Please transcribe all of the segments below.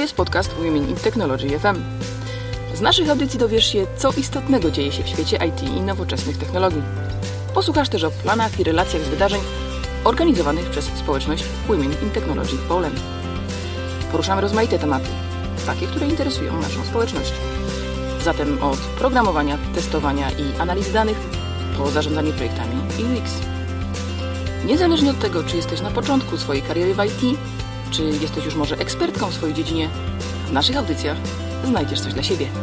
jest podcast Women in Technology FM. Z naszych audycji dowiesz się, co istotnego dzieje się w świecie IT i nowoczesnych technologii. Posłuchasz też o planach i relacjach z wydarzeń organizowanych przez społeczność Women in Technology Poland. Poruszamy rozmaite tematy, takie, które interesują naszą społeczność. Zatem od programowania, testowania i analizy danych po zarządzanie projektami i UX. Niezależnie od tego, czy jesteś na początku swojej kariery w IT, czy jesteś już może ekspertką w swojej dziedzinie, w naszych audycjach znajdziesz coś dla siebie.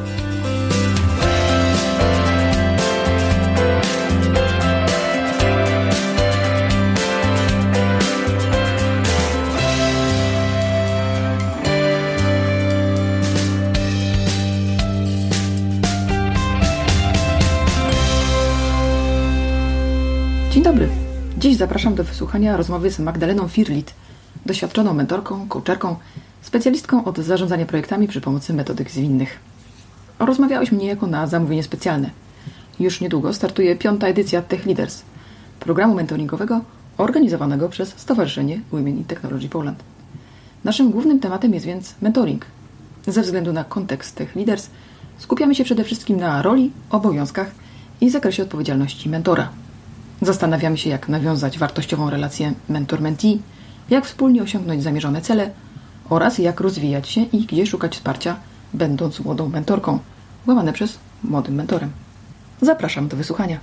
Dzień dobry. Dziś zapraszam do wysłuchania rozmowy z Magdaleną Firlit, doświadczoną mentorką, coacherką, specjalistką od zarządzania projektami przy pomocy metodyk zwinnych. Rozmawiałyśmy niejako na zamówienie specjalne. Już niedługo startuje 5. edycja Tech Leaders, programu mentoringowego organizowanego przez Stowarzyszenie Women in Technology Poland. Naszym głównym tematem jest więc mentoring. Ze względu na kontekst Tech Leaders skupiamy się przede wszystkim na roli, obowiązkach i zakresie odpowiedzialności mentora. Zastanawiamy się, jak nawiązać wartościową relację mentor-mentee, jak wspólnie osiągnąć zamierzone cele oraz jak rozwijać się i gdzie szukać wsparcia, będąc młodą mentorką, łamane przez młodym mentorem. Zapraszam do wysłuchania.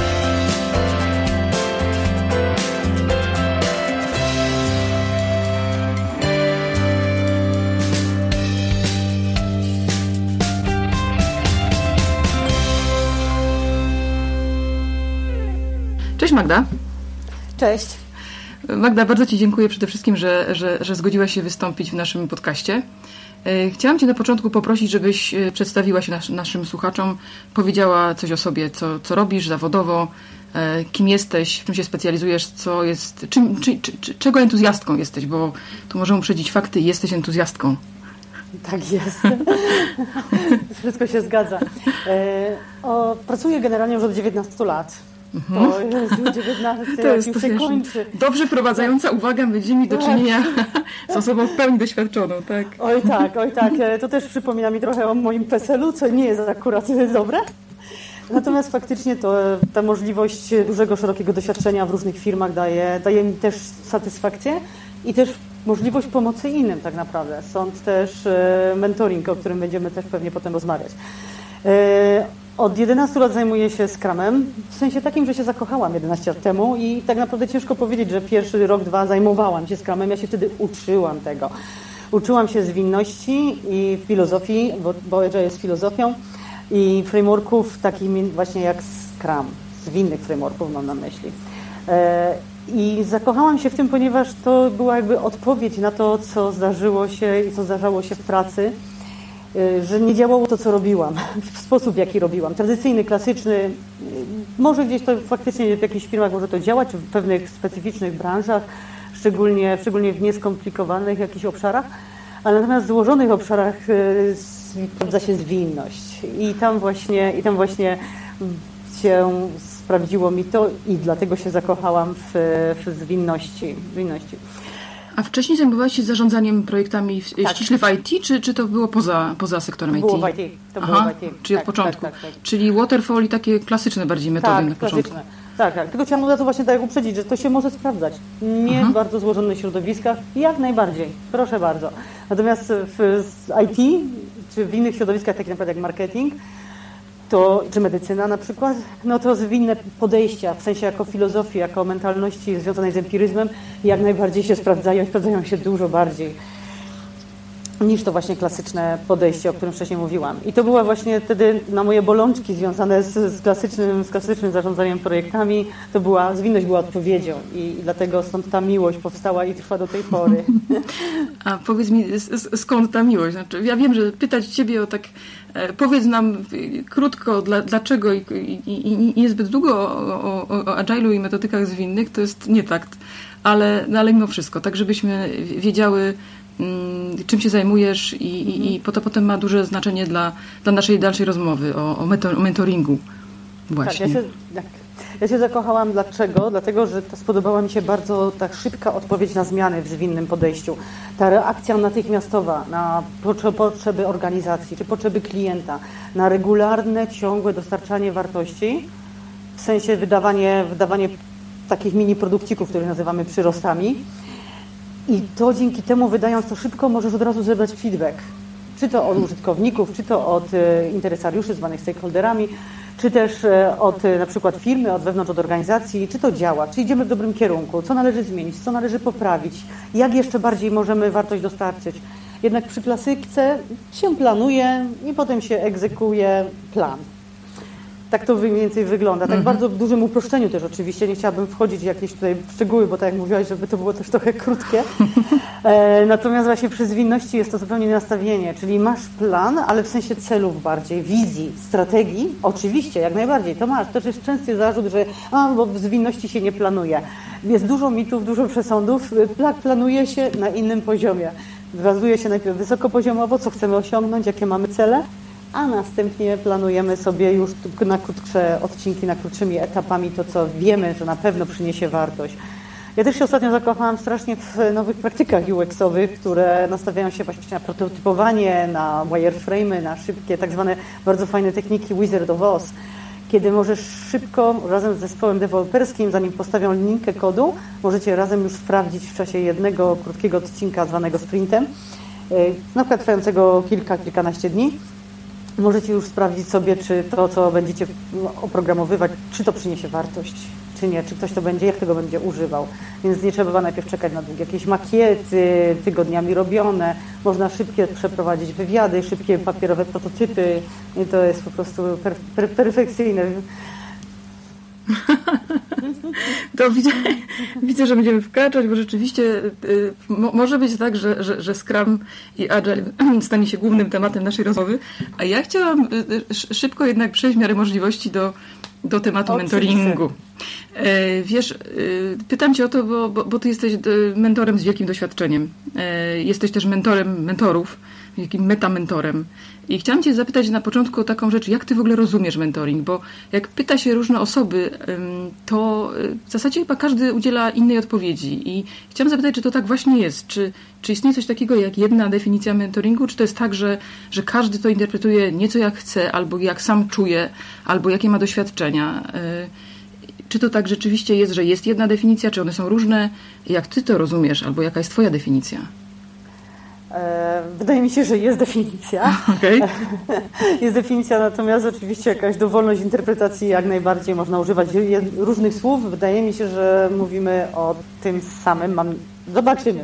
Cześć Magda. Cześć. Magda, bardzo Ci dziękuję przede wszystkim, że zgodziłaś się wystąpić w naszym podcaście. Chciałam Cię na początku poprosić, żebyś przedstawiła się naszym słuchaczom, powiedziała coś o sobie, co robisz zawodowo, kim jesteś, w czym się specjalizujesz, czego entuzjastką jesteś, bo tu możemy uprzedzić fakty, jesteś entuzjastką. Tak jest. Wszystko się zgadza. Pracuję generalnie już od 19 lat. To jest 19, to jest już się kończy. Dobrze wprowadzająca uwaga, będziemy mieli do czynienia z osobą w pełni doświadczoną, tak? Oj tak. To też przypomina mi trochę o moim PESEL-u, co nie jest akurat dobre. Natomiast faktycznie ta możliwość dużego, szerokiego doświadczenia w różnych firmach daje mi też satysfakcję i też możliwość pomocy innym tak naprawdę. Stąd też mentoring, o którym będziemy też pewnie potem rozmawiać. Od 11 lat zajmuję się Scrumem, w sensie takim, że się zakochałam 11 lat temu i tak naprawdę ciężko powiedzieć, że pierwszy rok, 2 zajmowałam się Scrumem. Ja się wtedy uczyłam tego. Uczyłam się zwinności i filozofii, bo Agile jest filozofią i frameworków takimi właśnie jak Scrum, zwinnych frameworków mam na myśli. I zakochałam się w tym, ponieważ to była jakby odpowiedź na to, co zdarzyło się i co zdarzało się w pracy, że nie działało to, co robiłam, w sposób, w jaki robiłam. Tradycyjny, klasyczny, może gdzieś to faktycznie w jakichś firmach może to działać, czy w pewnych specyficznych branżach, szczególnie w nieskomplikowanych jakichś obszarach, ale natomiast w złożonych obszarach sprawdza się zwinność. I tam właśnie się sprawdziło mi to i dlatego się zakochałam w zwinności. A wcześniej zajmowałaś się zarządzaniem projektami ściśle w IT, czy to było poza sektorem IT? Było w IT. Czyli od początku. Tak. Czyli waterfall i takie klasyczne bardziej metody na początku. Tak. Tylko chciałam od razu właśnie tak uprzedzić, że to się może sprawdzać. Nie w bardzo złożonych środowiskach, jak najbardziej. Proszę bardzo. Natomiast w IT, czy w innych środowiskach, takich na przykład jak marketing, czy medycyna na przykład, no to zwinne podejścia, w sensie jako filozofii, jako mentalności związanej z empiryzmem, jak najbardziej się sprawdzają się dużo bardziej niż to właśnie klasyczne podejście, o którym wcześniej mówiłam. I to była właśnie wtedy na moje bolączki związane z klasycznym zarządzaniem projektami, zwinność była odpowiedzią i dlatego stąd ta miłość powstała i trwa do tej pory. A powiedz mi, skąd ta miłość? Znaczy, ja wiem, że pytać Ciebie o tak, powiedz nam krótko, dlaczego i niezbyt długo o Agile'u i metodykach zwinnych, to jest nietakt, ale mimo wszystko, tak żebyśmy wiedziały, czym się zajmujesz i potem ma duże znaczenie dla naszej dalszej rozmowy o mentoringu. właśnie. Ja się zakochałam. Dlaczego? Dlatego, że to spodobała mi się bardzo ta szybka odpowiedź na zmiany w zwinnym podejściu. Ta reakcja natychmiastowa na potrzeby organizacji czy potrzeby klienta, na regularne, ciągłe dostarczanie wartości, w sensie wydawanie takich mini produkcików, które nazywamy przyrostami. I to dzięki temu, wydając to szybko, możesz od razu zebrać feedback. Czy to od użytkowników, czy to od interesariuszy zwanych stakeholderami, czy też od na przykład firmy, od wewnątrz, od organizacji, czy to działa, czy idziemy w dobrym kierunku, co należy zmienić, co należy poprawić, jak jeszcze bardziej możemy wartość dostarczyć. Jednak przy klasyce się planuje i potem się egzekwuje plan. Tak to mniej więcej wygląda. Tak bardzo w dużym uproszczeniu też oczywiście. Nie chciałabym wchodzić w jakieś tutaj szczegóły, bo tak jak mówiłaś, żeby to było też trochę krótkie. Natomiast właśnie przy zwinności jest to zupełnie nastawienie, czyli masz plan, ale w sensie celów bardziej, wizji, strategii. Oczywiście, jak najbardziej, to masz. To jest częsty zarzut, że bo w zwinności się nie planuje. Jest dużo mitów, dużo przesądów. Planuje się na innym poziomie. Bazuje się najpierw wysokopoziomowo, co chcemy osiągnąć, jakie mamy cele, a następnie planujemy sobie już na krótsze odcinki, na krótszymi etapami to, co wiemy, że na pewno przyniesie wartość. Ja też się ostatnio zakochałam strasznie w nowych praktykach UX-owych, które nastawiają się właśnie na prototypowanie, na wireframe'y, na szybkie, tak zwane bardzo fajne techniki Wizard of Oz, kiedy możesz szybko, razem z zespołem deweloperskim, zanim postawią linijkę kodu, możecie razem już sprawdzić w czasie jednego krótkiego odcinka zwanego sprintem, na przykład trwającego kilkanaście dni. Możecie już sprawdzić sobie, czy to, co będziecie oprogramowywać, czy to przyniesie wartość, czy nie, czy ktoś to będzie, jak tego będzie używał. Więc nie trzeba najpierw czekać na jakieś makiety, tygodniami robione. Można szybkie przeprowadzić wywiady, szybkie papierowe prototypy i to jest po prostu perfekcyjne. To widzę, że będziemy wkraczać, bo rzeczywiście może być tak, że Scrum i Agile stanie się głównym tematem naszej rozmowy, a ja chciałam szybko jednak przejść w miarę możliwości do tematu mentoringu. Wiesz, pytam Cię o to, bo Ty jesteś mentorem z wielkim doświadczeniem. Jesteś też mentorem mentorów, jakim metamentorem. I chciałam Cię zapytać na początku o taką rzecz, jak Ty w ogóle rozumiesz mentoring? Bo jak pyta się różne osoby, to w zasadzie chyba każdy udziela innej odpowiedzi. I chciałam zapytać, czy to tak właśnie jest? Czy istnieje coś takiego jak jedna definicja mentoringu? Czy to jest tak, że każdy to interpretuje nieco jak chce, albo jak sam czuje, albo jakie ma doświadczenia? Czy to tak rzeczywiście jest, że jest jedna definicja, czy one są różne? Jak Ty to rozumiesz, albo jaka jest Twoja definicja? Wydaje mi się, że jest definicja. Okay. Jest definicja, natomiast oczywiście jakaś dowolność interpretacji jak najbardziej można używać różnych słów. Wydaje mi się, że mówimy o tym samym. Zobaczymy.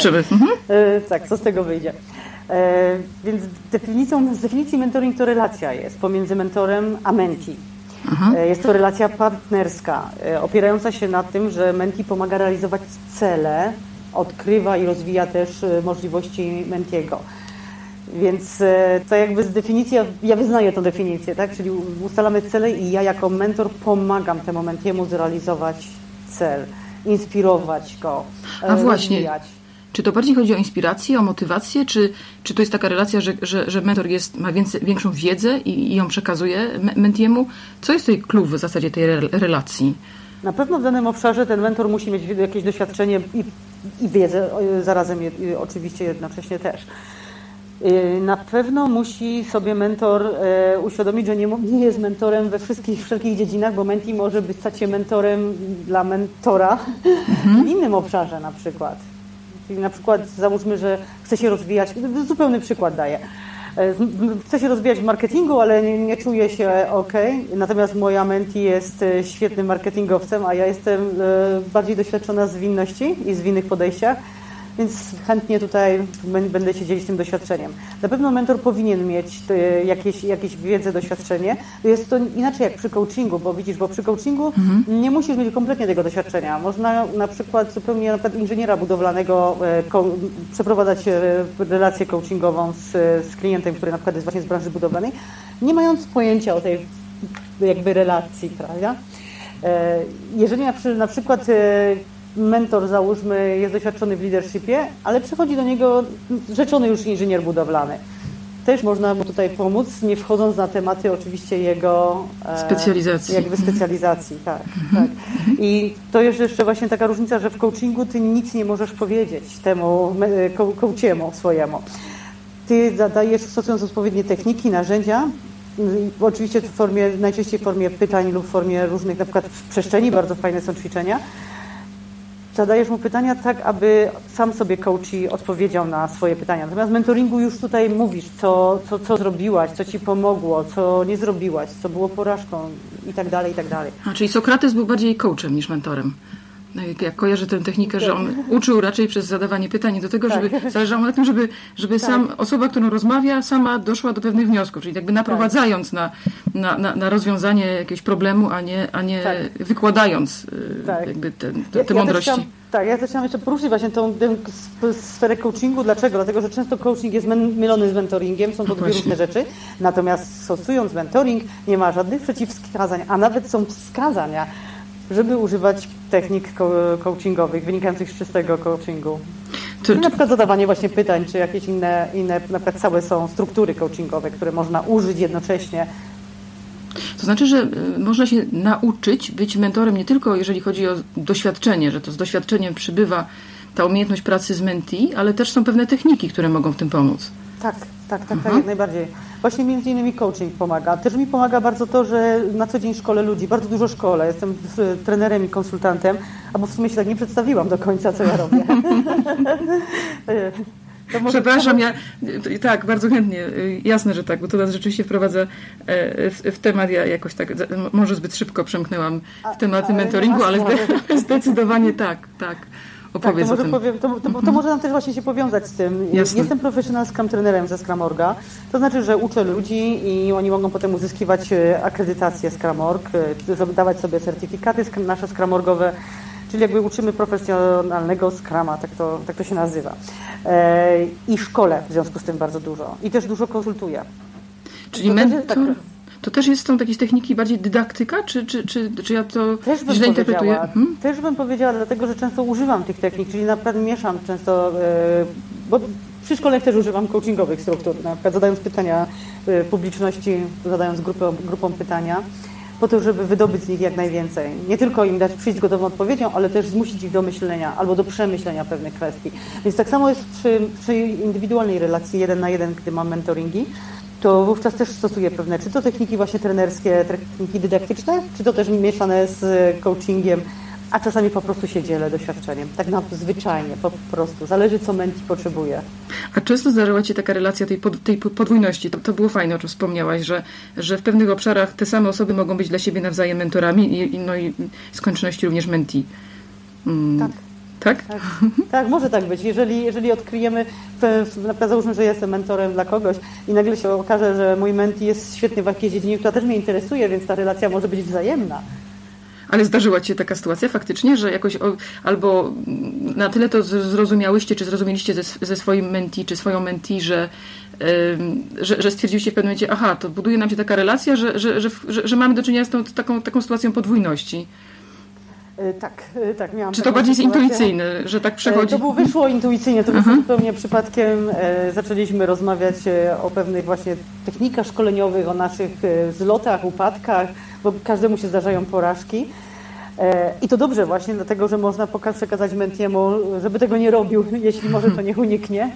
Tak, co z tego wyjdzie. Więc z definicji mentoring to relacja jest pomiędzy mentorem a mentee. Jest to relacja partnerska, opierająca się na tym, że mentee pomaga realizować cele, odkrywa i rozwija też możliwości mentiego. Więc to jakby z definicji, ja wyznaję tę definicję, tak? Czyli ustalamy cele i ja jako mentor pomagam temu mentiemu zrealizować cel, inspirować go, rozwijać. Czy to bardziej chodzi o inspirację, o motywację, czy to jest taka relacja, że mentor ma większą wiedzę i ją przekazuje mentiemu? Co jest tutaj klucz w zasadzie tej relacji? Na pewno w danym obszarze ten mentor musi mieć jakieś doświadczenie i wiedzę, zarazem oczywiście jednocześnie też. Na pewno musi sobie mentor uświadomić, że nie jest mentorem we wszelkich dziedzinach, bo mentee może stać się mentorem dla mentora w innym obszarze na przykład. Czyli na przykład załóżmy, że chce się rozwijać, zupełny przykład daję. Chcę się rozwijać w marketingu, ale nie czuję się natomiast moja mentee jest świetnym marketingowcem, a ja jestem bardziej doświadczona w zwinności i zwinnych podejściach, więc chętnie tutaj będę się dzielić tym doświadczeniem. Na pewno mentor powinien mieć jakieś wiedzę, doświadczenie. Jest to inaczej jak przy coachingu, bo widzisz, przy coachingu nie musisz mieć kompletnie tego doświadczenia. Można na przykład inżyniera budowlanego przeprowadzać relację coachingową z klientem, który na przykład jest właśnie z branży budowlanej, nie mając pojęcia o tej jakby relacji, prawda? Jeżeli na przykład mentor, załóżmy, jest doświadczony w leadershipie, ale przychodzi do niego rzeczony już inżynier budowlany. też można mu tutaj pomóc, nie wchodząc na tematy oczywiście jego specjalizacji. Tak. I to jest jeszcze właśnie taka różnica, że w coachingu ty nic nie możesz powiedzieć temu coachiemu swojemu. Ty zadajesz, stosując odpowiednie techniki, narzędzia, oczywiście najczęściej w formie pytań lub w formie różnych, na przykład w przestrzeni, bardzo fajne są ćwiczenia. Zadajesz mu pytania tak, aby sam sobie coachi odpowiedział na swoje pytania. Natomiast w mentoringu już tutaj mówisz, co zrobiłaś, co ci pomogło, co nie zrobiłaś, co było porażką i tak dalej, i tak dalej. Czyli Sokrates był bardziej coachem niż mentorem. Jak kojarzę tę technikę, że on uczył raczej przez zadawanie pytań do tego, żeby zależało na tym, żeby sam osoba, którą rozmawia, sama doszła do pewnych wniosków, czyli jakby naprowadzając na rozwiązanie jakiegoś problemu, a nie wykładając jakby te mądrości. Ja też chciałam jeszcze poruszyć właśnie tę sferę coachingu. Dlaczego? Dlatego, że często coaching jest mylony z mentoringiem, są to dwie różne rzeczy. Natomiast stosując mentoring nie ma żadnych przeciwwskazań, a nawet są wskazania, żeby używać technik coachingowych wynikających z czystego coachingu. Na przykład zadawanie właśnie pytań, czy jakieś inne na przykład całe są struktury coachingowe, które można użyć jednocześnie. To znaczy, że można się nauczyć być mentorem nie tylko jeżeli chodzi o doświadczenie, że to z doświadczeniem przybywa ta umiejętność pracy z mentee, ale też są pewne techniki, które mogą w tym pomóc. Tak, jak najbardziej. Właśnie między innymi coaching pomaga. Też mi pomaga bardzo to, że na co dzień szkolę ludzi, bardzo dużo szkolę. Jestem trenerem i konsultantem, albo w sumie się tak nie przedstawiłam do końca, co ja robię. Przepraszam, tak, bardzo chętnie. Jasne, że tak, bo to nas rzeczywiście wprowadza w temat. Ja jakoś tak, może zbyt szybko przemknęłam w tematy mentoringu, ale zdecydowanie tak. Opowiedz o tym. To może nam też właśnie się powiązać z tym. Jasne. Jestem professional Scrum trenerem ze Scrum.org. To znaczy, że uczę ludzi i oni mogą potem uzyskiwać akredytację Scrum.org, dawać sobie certyfikaty nasze Scrum.orgowe, czyli jakby uczymy profesjonalnego Scruma, tak to się nazywa. I szkole w związku z tym bardzo dużo. I też dużo konsultuję. Czyli mentor... To też są jakieś techniki bardziej dydaktyka, czy ja to źle interpretuję? Też bym powiedziała, dlatego że często używam tych technik, czyli na przykład mieszam często, bo przy szkoleniach też używam coachingowych struktur, na przykład zadając pytania publiczności, zadając grupom pytania, po to, żeby wydobyć z nich jak najwięcej. Nie tylko im przyjść z gotową odpowiedzią, ale też zmusić ich do myślenia albo do przemyślenia pewnych kwestii. Więc tak samo jest przy indywidualnej relacji 1 na 1, gdy mam mentoringi, to wówczas też stosuję pewne, czy to techniki właśnie trenerskie, techniki dydaktyczne, czy to też mieszane z coachingiem, a czasami po prostu się dzielę doświadczeniem. Tak zwyczajnie, po prostu. Zależy, co mentee potrzebuje. A często zdarzyła Ci taka relacja tej podwójności? To było fajne, o czym wspomniałaś, że w pewnych obszarach te same osoby mogą być dla siebie nawzajem mentorami i z konieczności również mentee. Tak? Tak, może tak być. Jeżeli odkryjemy, na przykład załóżmy, że jestem mentorem dla kogoś i nagle się okaże, że mój mentee jest świetny w jakiejś dziedzinie, która też mnie interesuje, więc ta relacja może być wzajemna. Ale zdarzyła Ci się taka sytuacja faktycznie, że jakoś albo na tyle to zrozumiałyście, czy zrozumieliście ze swoim mentee, czy swoją mentee, że stwierdziliście w pewnym momencie, aha, to buduje nam się taka relacja, że mamy do czynienia z taką sytuacją podwójności. Tak, miałam. Czy to bardziej jest intuicyjne, że tak przechodzi? To wyszło intuicyjnie, to wyszło zupełnie przypadkiem. Zaczęliśmy rozmawiać o pewnych właśnie technikach szkoleniowych, o naszych zlotach, upadkach, bo każdemu się zdarzają porażki. I to dobrze właśnie, dlatego że można przekazać mentiemu, żeby tego nie robił, jeśli może to niech uniknie.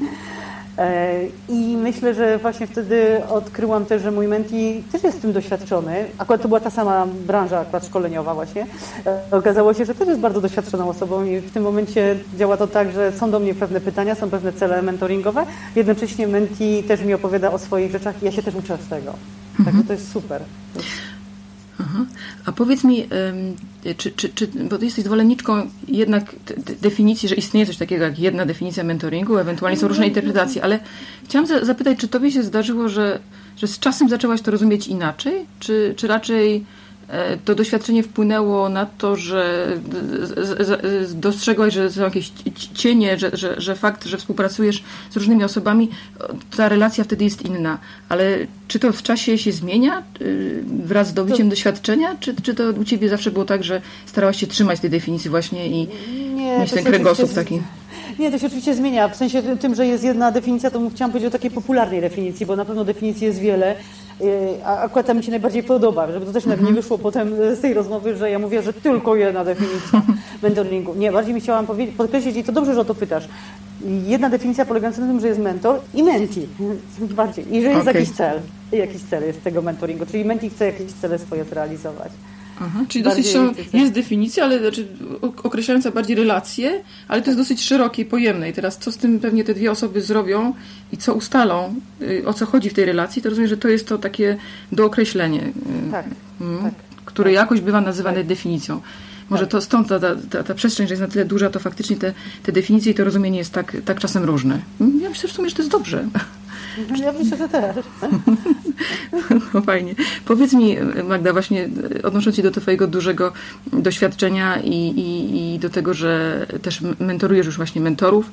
I myślę, że właśnie wtedy odkryłam też, że mój mentee też jest tym doświadczony. Akurat to była ta sama branża akurat szkoleniowa właśnie. Okazało się, że też jest bardzo doświadczoną osobą i w tym momencie działa to tak, że są do mnie pewne pytania, są pewne cele mentoringowe. Jednocześnie mentee też mi opowiada o swoich rzeczach i ja się też uczę z tego. Także to jest super. Aha. A powiedz mi, bo ty jesteś zwolenniczką jednak definicji, że istnieje coś takiego jak jedna definicja mentoringu, ewentualnie są różne interpretacje, ale chciałam zapytać, czy tobie się zdarzyło, że z czasem zaczęłaś to rozumieć inaczej, czy raczej to doświadczenie wpłynęło na to, że dostrzegłaś, że są jakieś cienie, że fakt, że współpracujesz z różnymi osobami, ta relacja wtedy jest inna. Ale czy to w czasie się zmienia wraz z dobyciem doświadczenia? Czy to u Ciebie zawsze było tak, że starałaś się trzymać tej definicji właśnie i mieć ten kręgosłup taki? Nie, to się oczywiście zmienia. W sensie tym, że jest jedna definicja, to chciałam powiedzieć o takiej popularnej definicji, bo na pewno definicji jest wiele. A akurat ta mi się najbardziej podoba, żeby to też nie wyszło potem z tej rozmowy, że ja mówię, że tylko jedna definicja mentoringu. Nie, bardziej mi chciałam podkreślić i to dobrze, że o to pytasz. Jedna definicja polegająca na tym, że jest mentor i mentee. Bardziej. I że jest jakiś cel jest tego mentoringu. Czyli mentee chce jakieś cele swoje zrealizować. Aha, czyli jest definicja, ale określająca bardziej relacje, ale to jest dosyć szerokie i pojemne. I teraz co z tym pewnie te dwie osoby zrobią i co ustalą, o co chodzi w tej relacji, to rozumiem, że to jest to takie dookreślenie, które jakoś bywa nazywane definicją. Może to stąd ta przestrzeń, że jest na tyle duża, to faktycznie te definicje i to rozumienie jest tak czasem różne. Ja myślę w sumie, że to jest dobrze. Ja myślę, że też. No fajnie. Powiedz mi, Magda, właśnie odnosząc się do twojego dużego doświadczenia i do tego, że też mentorujesz już właśnie mentorów,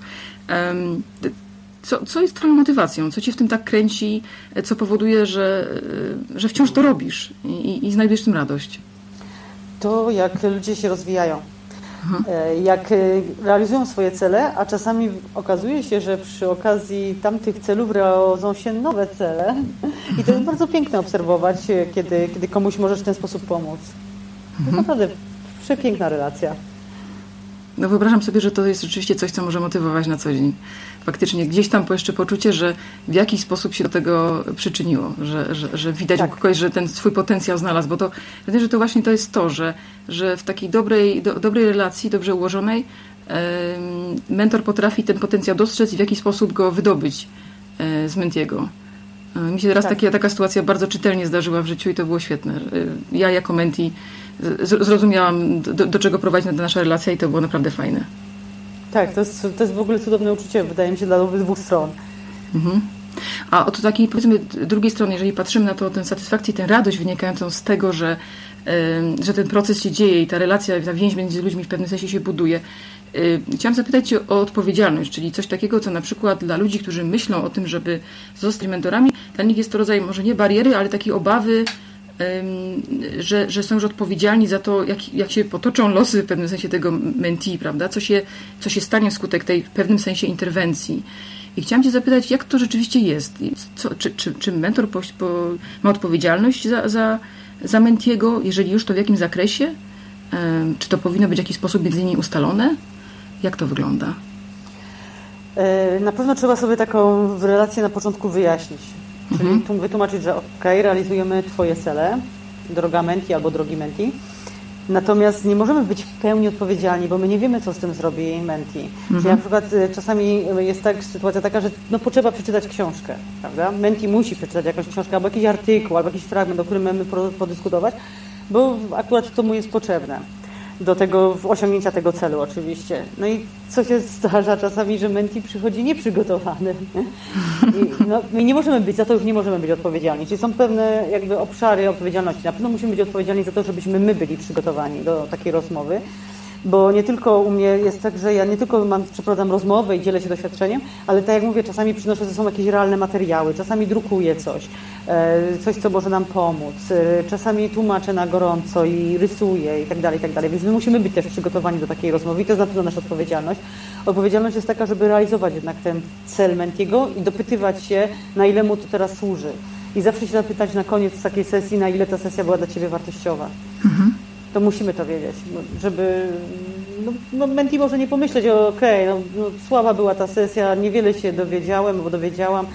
co jest twoją motywacją? Co cię w tym tak kręci? Co powoduje, że wciąż to robisz i znajdujesz w tym radość? To, jak ludzie się rozwijają. Jak realizują swoje cele, a czasami okazuje się, że przy okazji tamtych celów realizują się nowe cele i to jest bardzo piękne obserwować, kiedy komuś możesz w ten sposób pomóc. To jest naprawdę przepiękna relacja. No wyobrażam sobie, że to jest rzeczywiście coś, co może motywować na co dzień. Faktycznie gdzieś tam jeszcze poczucie, że w jakiś sposób się do tego przyczyniło, że widać u kogoś, że ten swój potencjał znalazł, bo to wydaje, że to właśnie to jest to, że w takiej dobrej relacji, dobrze ułożonej, mentor potrafi ten potencjał dostrzec i w jakiś sposób go wydobyć z mentiego. Mi się teraz taka sytuacja bardzo czytelnie zdarzyła w życiu i to było świetne. Ja jako menti zrozumiałam, do czego prowadzi nasza relacja i to było naprawdę fajne. Tak, to jest w ogóle cudowne uczucie, wydaje mi się, dla obydwu stron. Mhm. A od takiej, powiedzmy, drugiej strony, jeżeli patrzymy na to, tę satysfakcję, tę radość wynikającą z tego, że ten proces się dzieje i ta relacja, ta więź między ludźmi w pewnym sensie się buduje. Chciałam zapytać Cię o odpowiedzialność, czyli coś takiego, co na przykład dla ludzi, którzy myślą o tym, żeby zostać mentorami, dla nich jest to rodzaj może nie bariery, ale takiej obawy, że są już odpowiedzialni za to, jak się potoczą losy w pewnym sensie tego mentee, prawda? Co się stanie wskutek tej w pewnym sensie interwencji. I chciałam Cię zapytać, jak to rzeczywiście jest? Czy mentor ma odpowiedzialność za mentiego, jeżeli już to w jakim zakresie? Czy to powinno być w jakiś sposób między nimi ustalone? Jak to wygląda? Na pewno trzeba sobie taką relację na początku wyjaśnić. Czyli wytłumaczyć, że realizujemy Twoje cele, droga menti albo drogi menti. Natomiast nie możemy być w pełni odpowiedzialni, bo my nie wiemy, co z tym zrobi menti. Czyli na przykład czasami jest sytuacja taka, że potrzeba przeczytać książkę, prawda? Menti musi przeczytać jakąś książkę, albo jakiś artykuł, albo jakiś fragment, o którym mamy podyskutować, bo akurat to mu jest potrzebne. Do tego osiągnięcia tego celu oczywiście. No i co się zdarza czasami, że menti przychodzi nieprzygotowany. My nie możemy być, za to już nie możemy być odpowiedzialni. Czyli są pewne jakby obszary odpowiedzialności. Na pewno musimy być odpowiedzialni za to, żebyśmy my byli przygotowani do takiej rozmowy. Bo nie tylko u mnie jest tak, że ja nie tylko przeprowadzam rozmowę i dzielę się doświadczeniem, ale tak jak mówię, czasami przynoszę ze sobą jakieś realne materiały, czasami drukuję coś, co może nam pomóc, czasami tłumaczę na gorąco i rysuję i tak dalej, więc my musimy być też przygotowani do takiej rozmowy i to jest na pewno nasza odpowiedzialność. Odpowiedzialność jest taka, żeby realizować jednak ten cel mentiego i dopytywać się, na ile mu to teraz służy. I zawsze się zapytać na koniec takiej sesji, na ile ta sesja była dla Ciebie wartościowa. To musimy to wiedzieć, żeby menti może nie pomyśleć, słaba była ta sesja, niewiele się dowiedziałem, bo dowiedziałam,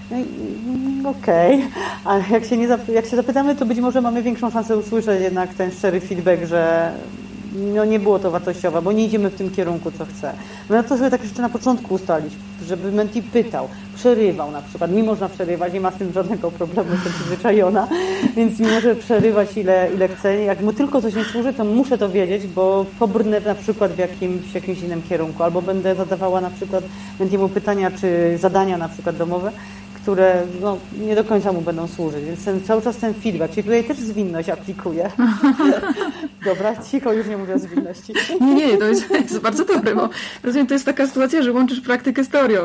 ale jak się zapytamy, to być może mamy większą szansę usłyszeć jednak ten szczery feedback, że nie było to wartościowe, bo nie idziemy w tym kierunku, co chcę. No to sobie tak jeszcze na początku ustalić, żeby menti pytał, przerywał na przykład. Mi można przerywać, nie ma z tym żadnego problemu, jestem przyzwyczajona, więc mi może przerywać ile chce. Jak mu tylko coś nie służy, to muszę to wiedzieć, bo pobrnę na przykład w jakimś innym kierunku, albo będę zadawała na przykład mentiemu pytania, czy zadania na przykład domowe, które nie do końca mu będą służyć. Więc cały czas ten feedback, czyli tutaj też zwinność aplikuję. Dobra, cicho, już nie mówię o zwinności. Nie, to jest bardzo dobre, bo rozumiem, to jest taka sytuacja, że łączysz praktykę z teorią.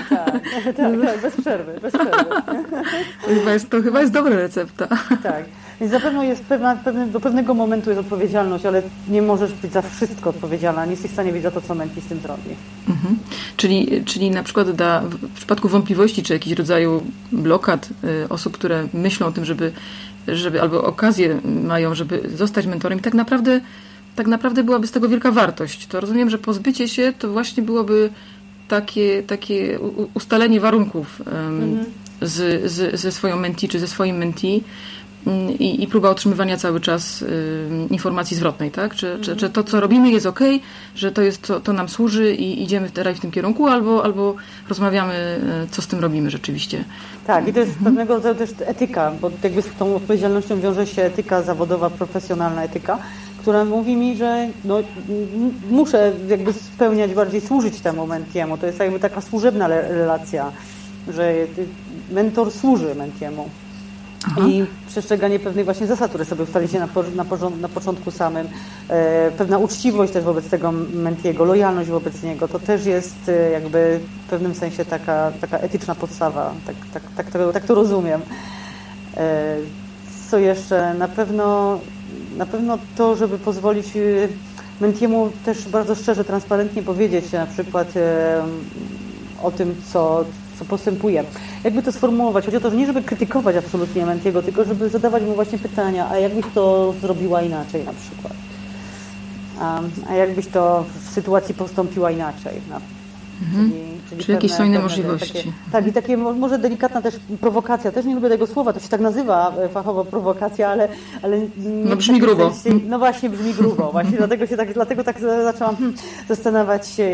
Tak, bez przerwy. To chyba jest dobra recepta. Tak. Więc na pewno jest do pewnego momentu jest odpowiedzialność, ale nie możesz być za wszystko odpowiedzialna, nie jesteś w stanie być za to, co menti z tym zrobi. Mhm. Czyli na przykład w przypadku wątpliwości, czy jakiś rodzaju blokad osób, które myślą o tym, żeby albo okazję mają, żeby zostać mentorem, tak naprawdę byłaby z tego wielka wartość. To rozumiem, że pozbycie się to właśnie byłoby takie ustalenie warunków ze swoją mentee czy ze swoim mentee i próba otrzymywania cały czas informacji zwrotnej, tak? Czy to, co robimy, jest okej, że to nam służy i idziemy teraz w tym kierunku, albo rozmawiamy, co z tym robimy rzeczywiście. Tak, i to jest pewnego rodzaju też etyka, bo jakby z tą odpowiedzialnością wiąże się etyka zawodowa, profesjonalna etyka, która mówi mi, że muszę jakby spełniać, bardziej służyć temu mentiemu. To jest jakby taka służebna relacja, że mentor służy mentiemu. I przestrzeganie pewnych właśnie zasad, które sobie ustalicie na początku samym, pewna uczciwość też wobec tego mentiego, lojalność wobec niego, to też jest jakby w pewnym sensie taka etyczna podstawa, tak to rozumiem. Co jeszcze? Na pewno to, żeby pozwolić mentiemu też bardzo szczerze, transparentnie powiedzieć na przykład o tym, co postępuje. Jakby to sformułować? Chodzi o to, że nie żeby krytykować absolutnie mentiego, tylko żeby zadawać mu właśnie pytania, a jakbyś to zrobiła inaczej na przykład? A jakbyś to w sytuacji postąpiła inaczej? Czyli jakieś są inne możliwości. Tak, i takie może delikatna też prowokacja. Też nie lubię tego słowa, to się tak nazywa fachowo prowokacja, ale no brzmi grubo. Sensie, no właśnie, brzmi grubo. Właśnie dlatego tak zaczęłam zastanawiać się,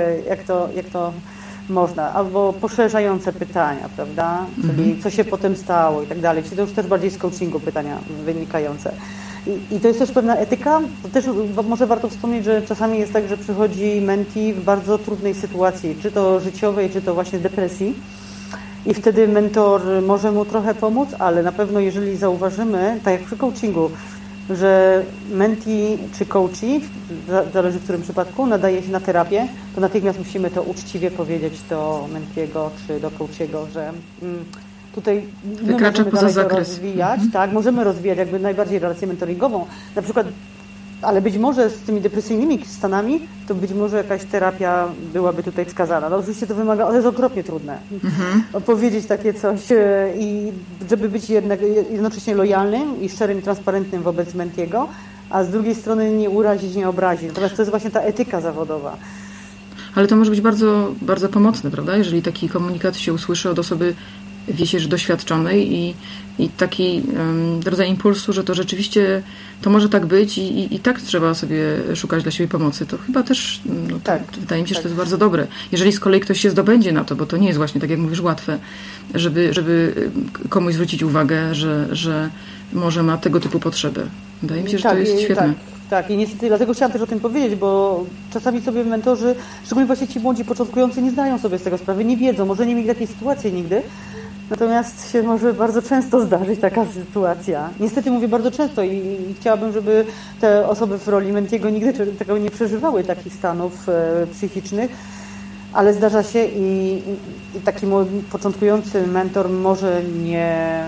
jak to można. Albo poszerzające pytania, prawda? Czyli co się potem stało i tak dalej. Czyli to już też bardziej z coachingu pytania wynikające. I to jest też pewna etyka. To też może warto wspomnieć, że czasami jest tak, że przychodzi mentee w bardzo trudnej sytuacji, czy to życiowej, czy to właśnie depresji. I wtedy mentor może mu trochę pomóc, ale na pewno jeżeli zauważymy, tak jak przy coachingu, że mentee czy coachee, zależy w którym przypadku, nadaje się na terapię, to natychmiast musimy to uczciwie powiedzieć do mentiego czy do coachiego, że tutaj wykracza poza zakres. Rozwijać, tak, możemy rozwijać jakby najbardziej relację mentoringową, na przykład, ale być może z tymi depresyjnymi stanami, to być może jakaś terapia byłaby tutaj wskazana. No oczywiście to wymaga, ale jest okropnie trudne powiedzieć takie coś i żeby być jednocześnie lojalnym i szczerym i transparentnym wobec mentiego, a z drugiej strony nie urazić, nie obrazić. Natomiast to jest właśnie ta etyka zawodowa. Ale to może być bardzo, bardzo pomocne, prawda? Jeżeli taki komunikat się usłyszy od osoby, wie się, że doświadczonej i taki rodzaj impulsu, że to rzeczywiście to może tak być i tak trzeba sobie szukać dla siebie pomocy. To chyba też, wydaje mi się, że to jest bardzo dobre. Jeżeli z kolei ktoś się zdobędzie na to, bo to nie jest właśnie, tak jak mówisz, łatwe, żeby komuś zwrócić uwagę, że może ma tego typu potrzebę. Wydaje mi się, że to jest świetne. Tak, i niestety dlatego chciałam też o tym powiedzieć, bo czasami sobie mentorzy, szczególnie właśnie ci młodzi początkujący, nie zdają sobie z tego sprawy, nie wiedzą, może nie mieli takiej sytuacji nigdy, natomiast się może bardzo często zdarzyć taka sytuacja. Niestety mówię bardzo często i chciałabym, żeby te osoby w roli mentiego nigdy tego nie przeżywały, takich stanów psychicznych, ale zdarza się i taki początkujący mentor może nie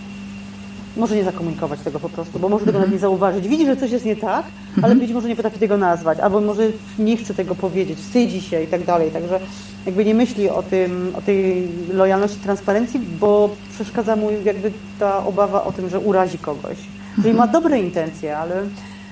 zakomunikować tego po prostu, bo może tego nawet nie zauważyć. Widzi, że coś jest nie tak, ale być może nie potrafi tego nazwać, albo może nie chce tego powiedzieć, wstydzi się i tak dalej. Także jakby nie myśli o tej lojalności, transparencji, bo przeszkadza mu jakby ta obawa o tym, że urazi kogoś. Czyli ma dobre intencje, ale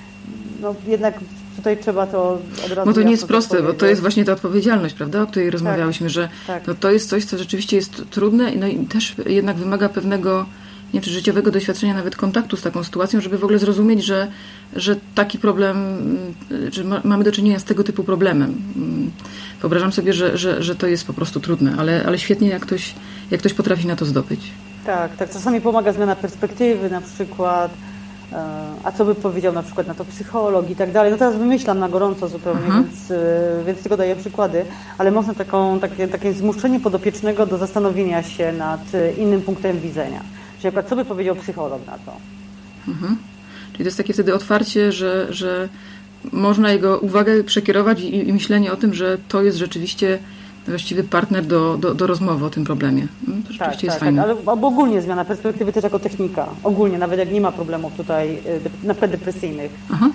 no jednak tutaj trzeba to od razu... Bo to nie jest proste, bo to jest właśnie ta odpowiedzialność, prawda, o której rozmawiałyśmy, że no to jest coś, co rzeczywiście jest trudne no i też jednak wymaga pewnego nie wiem, czy życiowego doświadczenia, nawet kontaktu z taką sytuacją, żeby w ogóle zrozumieć, że taki problem, że mamy do czynienia z tego typu problemem. Wyobrażam sobie, że to jest po prostu trudne, ale świetnie, jak ktoś potrafi na to zdobyć. Tak. Czasami pomaga zmiana perspektywy na przykład, a co by powiedział na przykład na to psycholog i tak dalej. No teraz wymyślam na gorąco zupełnie, więc tylko daję przykłady, ale można takie zmuszenie podopiecznego do zastanowienia się nad innym punktem widzenia. Czyli co by powiedział psycholog na to? Czyli to jest takie wtedy otwarcie, że można jego uwagę przekierować i myślenie o tym, że to jest rzeczywiście właściwy partner do rozmowy o tym problemie. To rzeczywiście jest fajne. Ale ogólnie zmiana perspektywy też jako technika. Ogólnie, nawet jak nie ma problemów tutaj na przykład depresyjnych. Aha.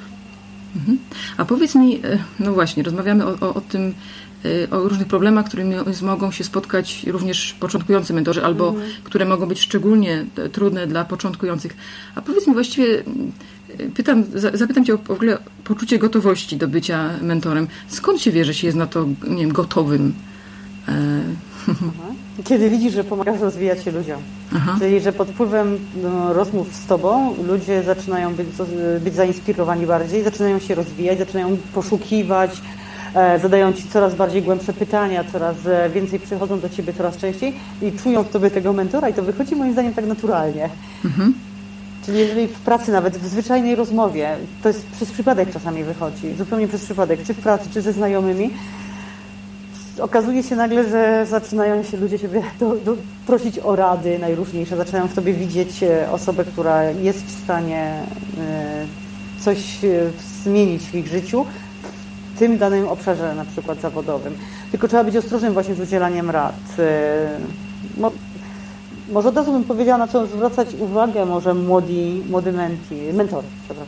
A powiedz mi, no właśnie, rozmawiamy o tym, o różnych problemach, którymi mogą się spotkać również początkujący mentorzy, albo które mogą być szczególnie trudne dla początkujących. A powiedz mi właściwie, zapytam Cię w ogóle o poczucie gotowości do bycia mentorem. Skąd się wie, że się jest na to, nie wiem, gotowym? Kiedy widzisz, że pomagasz rozwijać się ludziom. Czyli, że pod wpływem rozmów z Tobą ludzie zaczynają być zainspirowani bardziej, zaczynają się rozwijać, zaczynają poszukiwać, zadają Ci coraz bardziej głębsze pytania, coraz więcej przychodzą do Ciebie coraz częściej i czują w Tobie tego mentora i to wychodzi moim zdaniem tak naturalnie. Czyli jeżeli w pracy, nawet w zwyczajnej rozmowie, to jest przez przypadek czasami wychodzi, zupełnie przez przypadek, czy w pracy, czy ze znajomymi, okazuje się nagle, że zaczynają się ludzie Ciebie prosić o rady najróżniejsze, zaczynają w Tobie widzieć osobę, która jest w stanie coś zmienić w ich życiu, w tym danym obszarze na przykład zawodowym. Tylko trzeba być ostrożnym właśnie z udzielaniem rad. Może od razu bym powiedziała, na co zwracać uwagę może młody mentor.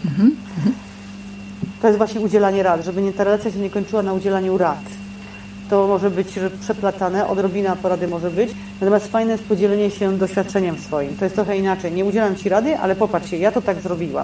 To jest właśnie udzielanie rad, żeby ta relacja się nie kończyła na udzielaniu rad. To może być przeplatane, odrobina porady może być, natomiast fajne jest podzielenie się doświadczeniem swoim. To jest trochę inaczej. Nie udzielam Ci rady, ale popatrzcie, ja to tak zrobiłam.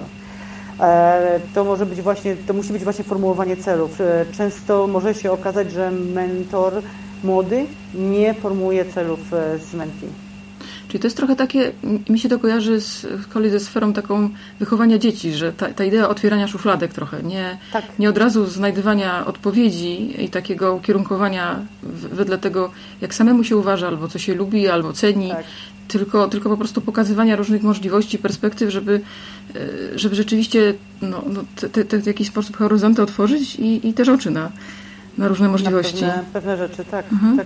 To musi być właśnie formułowanie celów. Często może się okazać, że mentor młody nie formułuje celów z mentee. Czyli to jest trochę takie, mi się to kojarzy z kolei ze sferą taką wychowania dzieci, że ta idea otwierania szufladek trochę, nie od razu znajdywania odpowiedzi i takiego ukierunkowania wedle tego, jak samemu się uważa, albo co się lubi, albo ceni, tylko po prostu pokazywania różnych możliwości, perspektyw, żeby rzeczywiście w jakiś sposób horyzonty otworzyć i też oczy na różne możliwości. Pewne rzeczy, tak.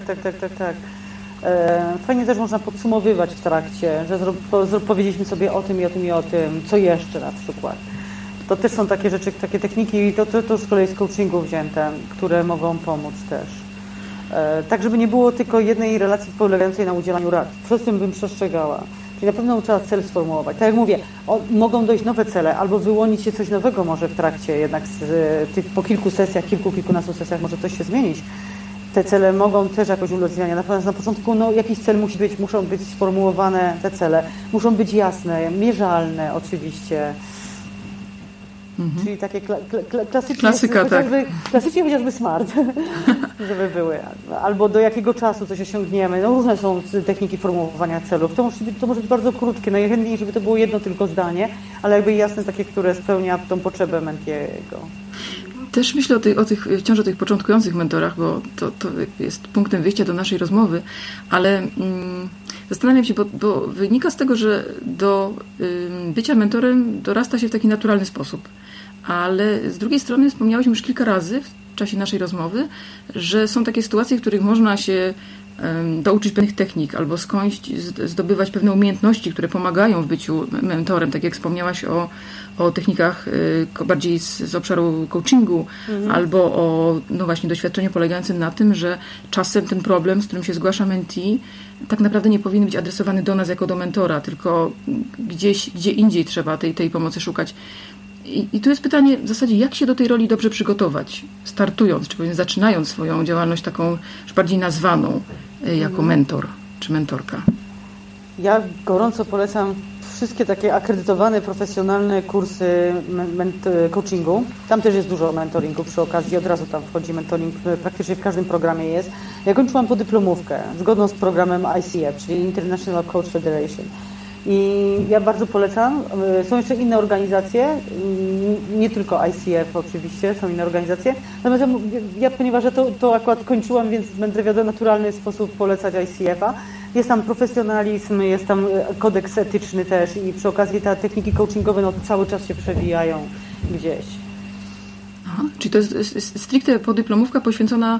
Fajnie też można podsumowywać w trakcie, że powiedzieliśmy sobie o tym i o tym i o tym, co jeszcze na przykład. To też są takie rzeczy, takie techniki i to z kolei z coachingu wzięte, które mogą pomóc też. Tak, żeby nie było tylko jednej relacji polegającej na udzielaniu rad. Przed tym bym przestrzegała. Czyli na pewno trzeba cel sformułować. Tak jak mówię, mogą dojść nowe cele, albo wyłonić się coś nowego może w trakcie, jednak po kilku sesjach, kilkunastu sesjach może coś się zmienić. Te cele mogą też jakoś ulec zmianie. Natomiast na początku jakiś cel musi być, muszą być sformułowane te cele, muszą być jasne, mierzalne oczywiście. Czyli takie klasyka, klasycznie chociażby SMART, żeby były. Albo do jakiego czasu coś osiągniemy. Różne są techniki formułowania celów. To może być bardzo krótkie, najchętniej, żeby to było jedno tylko zdanie, ale jakby jasne takie, które spełnia tą potrzebę mentiego. Też myślę wciąż o tych początkujących mentorach, bo to jest punktem wyjścia do naszej rozmowy, ale zastanawiam się, bo wynika z tego, że do bycia mentorem dorasta się w taki naturalny sposób. Ale z drugiej strony wspomniałyśmy już kilka razy w czasie naszej rozmowy, że są takie sytuacje, w których można się douczyć pewnych technik albo skądś zdobywać pewne umiejętności, które pomagają w byciu mentorem, tak jak wspomniałaś o technikach bardziej z obszaru coachingu, albo o właśnie doświadczeniu polegającym na tym, że czasem ten problem, z którym się zgłasza mentee, tak naprawdę nie powinien być adresowany do nas jako do mentora, tylko gdzie indziej trzeba tej pomocy szukać. I tu jest pytanie w zasadzie, jak się do tej roli dobrze przygotować, startując, czy powiedzmy zaczynając swoją działalność taką już bardziej nazwaną jako mentor czy mentorka. Ja gorąco polecam wszystkie takie akredytowane, profesjonalne kursy coachingu. Tam też jest dużo mentoringu przy okazji, od razu tam wchodzi mentoring, praktycznie w każdym programie jest. Ja kończyłam podyplomówkę, zgodną z programem ICF, czyli International Coach Federation. I ja bardzo polecam. Są jeszcze inne organizacje, nie tylko ICF oczywiście, są inne organizacje. Natomiast ponieważ ja to akurat kończyłam, więc będę w naturalny sposób polecać ICF-a. Jest tam profesjonalizm, jest tam kodeks etyczny też i przy okazji te techniki coachingowe cały czas się przewijają gdzieś. Aha, czyli to jest stricte podyplomówka poświęcona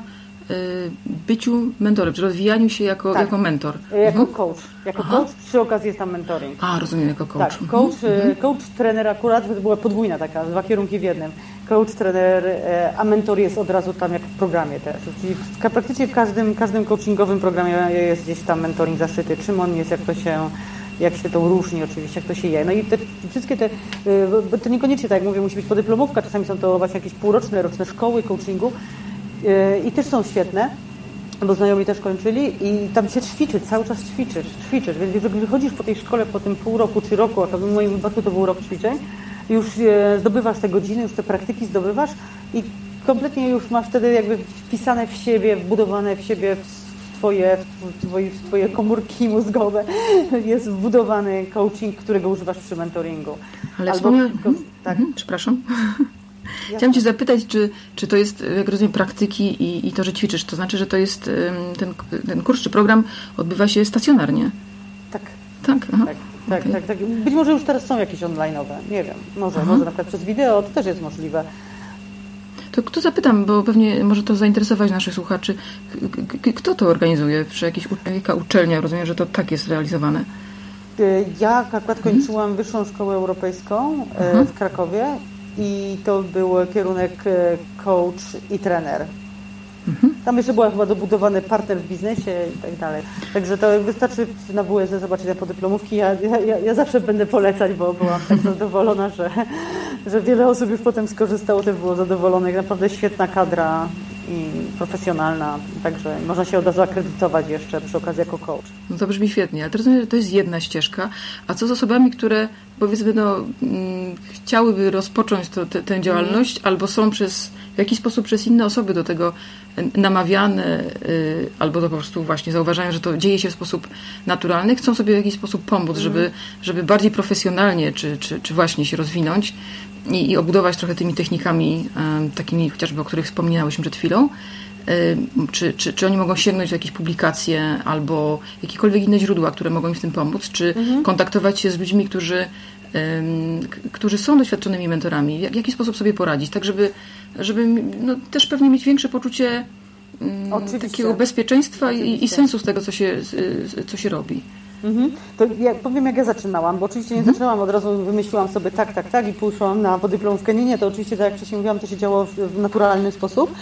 byciu mentorem, czy rozwijaniu się jako mentor. Jako coach. Coach, przy okazji jest tam mentoring. Rozumiem, jako coach. Tak, coach, trener akurat, to była podwójna taka, 2 kierunki w jednym. coach, trener, a mentor jest od razu tam jak w programie też. Czyli praktycznie w każdym coachingowym programie jest gdzieś tam mentoring zaszyty. Czym on jest, jak się to różni oczywiście, jak to się je. No i wszystkie to niekoniecznie, tak jak mówię, musi być podyplomówka, czasami są to właśnie jakieś półroczne, roczne szkoły coachingu i też są świetne, bo znajomi też kończyli i tam się ćwiczy, cały czas ćwiczysz, więc jeżeli wychodzisz po tej szkole po tym pół roku czy roku, a to w moim wypadku to był rok ćwiczeń, już zdobywasz te godziny, już te praktyki zdobywasz i kompletnie już masz wtedy jakby wpisane w siebie, wbudowane w siebie w twoje komórki mózgowe jest wbudowany coaching, którego używasz przy mentoringu. Ale tak. Przepraszam. Chciałam Cię zapytać, czy to jest, jak rozumiem, praktyki i to, że ćwiczysz, to znaczy, że to jest ten kurs czy program odbywa się stacjonarnie? Tak. Tak? Aha. Tak. Być może już teraz są jakieś online'owe, nie wiem, może na przykład przez wideo, to też jest możliwe. To zapytam, bo pewnie może to zainteresować naszych słuchaczy. Kto to organizuje? Jaka uczelnia? Rozumiem, że to tak jest realizowane. Ja akurat kończyłam Wyższą Szkołę Europejską w Krakowie i to był kierunek coach i trener. Tam jeszcze była chyba dobudowany partner w biznesie i tak dalej. Także to wystarczy na WSD zobaczyć na podyplomówki. Ja zawsze będę polecać, bo byłam tak zadowolona, że wiele osób już potem skorzystało, też było zadowolonych. Naprawdę świetna kadra i profesjonalna, także można się od razu akredytować jeszcze przy okazji jako coach. No to brzmi świetnie, ale to rozumiem, że to jest jedna ścieżka. A co z osobami, które powiedzmy chciałyby rozpocząć tę działalność, albo są w jakiś sposób przez inne osoby do tego namawiane, albo to po prostu właśnie zauważają, że to dzieje się w sposób naturalny, chcą sobie w jakiś sposób pomóc, żeby bardziej profesjonalnie czy właśnie się rozwinąć i obudować trochę tymi technikami takimi chociażby, o których wspomniałyśmy przed chwilą. Czy oni mogą sięgnąć w jakieś publikacje albo jakiekolwiek inne źródła, które mogą im w tym pomóc, czy kontaktować się z ludźmi, którzy są doświadczonymi mentorami, w jaki sposób sobie poradzić, tak żeby też pewnie mieć większe poczucie takiego bezpieczeństwa i sensu z tego, co się robi. To ja powiem, jak ja zaczynałam, bo oczywiście nie zaczynałam od razu, wymyśliłam sobie tak i poszłam na podyplomówkę. Nie, to oczywiście, tak jak wcześniej mówiłam, to się działo w naturalny sposób.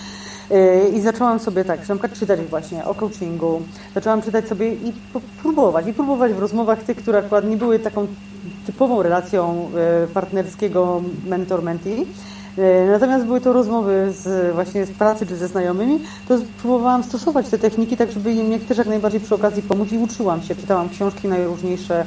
I zaczęłam sobie tak, że na przykład czytać właśnie o coachingu. Zaczęłam czytać sobie i próbować w rozmowach tych, które akurat nie były taką typową relacją partnerskiego mentor-mentee. Natomiast były to rozmowy właśnie z pracy czy ze znajomymi, to próbowałam stosować te techniki, tak żeby im też jak najbardziej przy okazji pomóc i uczyłam się, czytałam książki najróżniejsze,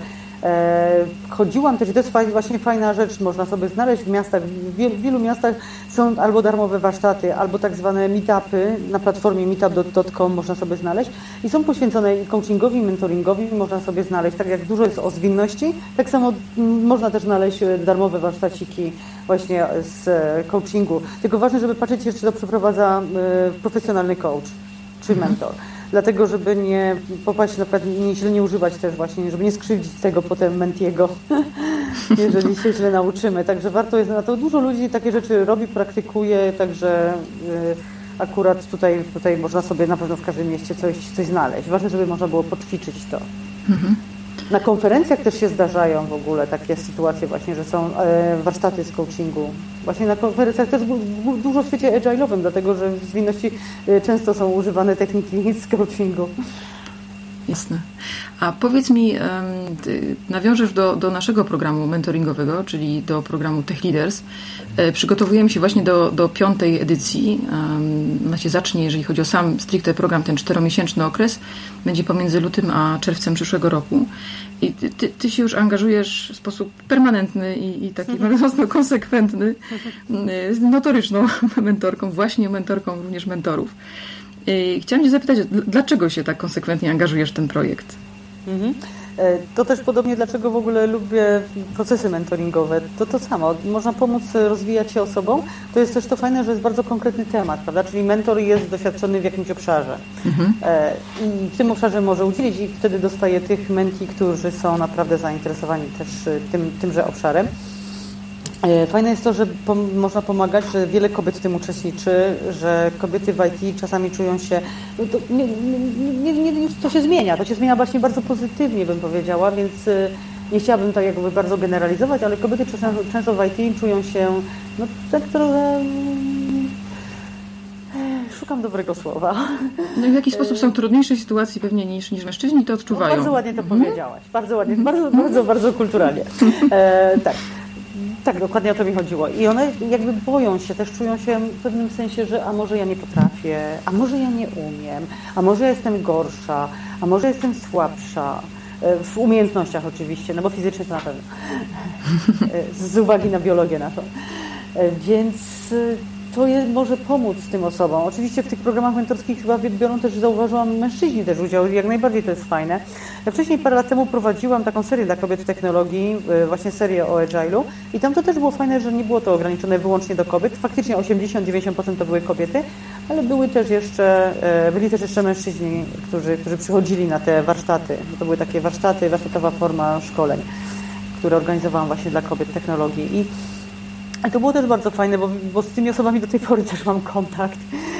chodziłam też i to jest właśnie fajna rzecz, można sobie znaleźć w miastach, w wielu miastach są albo darmowe warsztaty, albo tak zwane meetupy, na platformie meetup.com można sobie znaleźć i są poświęcone coachingowi, mentoringowi, można sobie znaleźć, tak jak dużo jest o zwinności, tak samo można też znaleźć darmowe warsztaciki właśnie z coachingu, tylko ważne, żeby patrzeć jeszcze, czy to przeprowadza profesjonalny coach czy mentor. Dlatego, żeby nie popaść, na przykład źle nie używać też właśnie, żeby nie skrzywdzić tego potem mentiego, jeżeli się źle nauczymy. Także warto jest na to. Dużo ludzi takie rzeczy robi, praktykuje, także akurat tutaj można sobie na pewno w każdym mieście coś znaleźć. Ważne, żeby można było poćwiczyć to. Na konferencjach też się zdarzają w ogóle takie sytuacje właśnie, że są warsztaty z coachingu. Właśnie na konferencjach też dużo w świecie agile'owym, dlatego że w zwinności często są używane techniki z coachingu. Jasne. A powiedz mi, nawiążesz do naszego programu mentoringowego, czyli do programu Tech Leaders. Przygotowujemy się właśnie do 5. edycji. Ona się zacznie, jeżeli chodzi o sam stricte program, ten 4-miesięczny okres. Będzie pomiędzy lutym a czerwcem przyszłego roku. I ty się już angażujesz w sposób permanentny i taki mocno konsekwentny z notoryczną mentorką, właśnie mentorką również mentorów. Chciałam Cię zapytać, dlaczego się tak konsekwentnie angażujesz w ten projekt? To też podobnie, dlaczego w ogóle lubię procesy mentoringowe. To samo. Można pomóc rozwijać się osobom. To jest też to fajne, że jest bardzo konkretny temat, prawda? Czyli mentor jest doświadczony w jakimś obszarze. I w tym obszarze może udzielić i wtedy dostaje tych menti, którzy są naprawdę zainteresowani też tymże obszarem. Fajne jest to, że można pomagać, że wiele kobiet w tym uczestniczy, że kobiety w IT czasami czują się... To się zmienia właśnie bardzo pozytywnie, bym powiedziała, więc nie chciałabym tak jakby bardzo generalizować, ale kobiety często w IT czują się tak trochę... Szukam dobrego słowa. No i w jakiś sposób są w trudniejszej sytuacji pewnie niż mężczyźni, to odczuwają. Bardzo ładnie to powiedziałaś. Bardzo ładnie, bardzo kulturalnie. Tak, dokładnie o to mi chodziło. I one jakby boją się, też czują się w pewnym sensie, że a może ja nie potrafię, a może ja nie umiem, a może ja jestem gorsza, a może jestem słabsza. W umiejętnościach oczywiście, no bo fizycznie to na pewno. Z uwagi na biologię naszą. Więc to może pomóc tym osobom. Oczywiście w tych programach mentorskich chyba biorą też, zauważyłam, mężczyźni też udział i jak najbardziej to jest fajne. Ja wcześniej parę lat temu prowadziłam taką serię dla kobiet w technologii, właśnie serię o Agile'u i tam to też było fajne, że nie było to ograniczone wyłącznie do kobiet. Faktycznie 80-90% to były kobiety, ale byli też jeszcze mężczyźni, którzy przychodzili na te warsztaty. To były takie warsztatowa forma szkoleń, które organizowałam właśnie dla kobiet technologii. I to było też bardzo fajne, bo z tymi osobami do tej pory też mam kontakt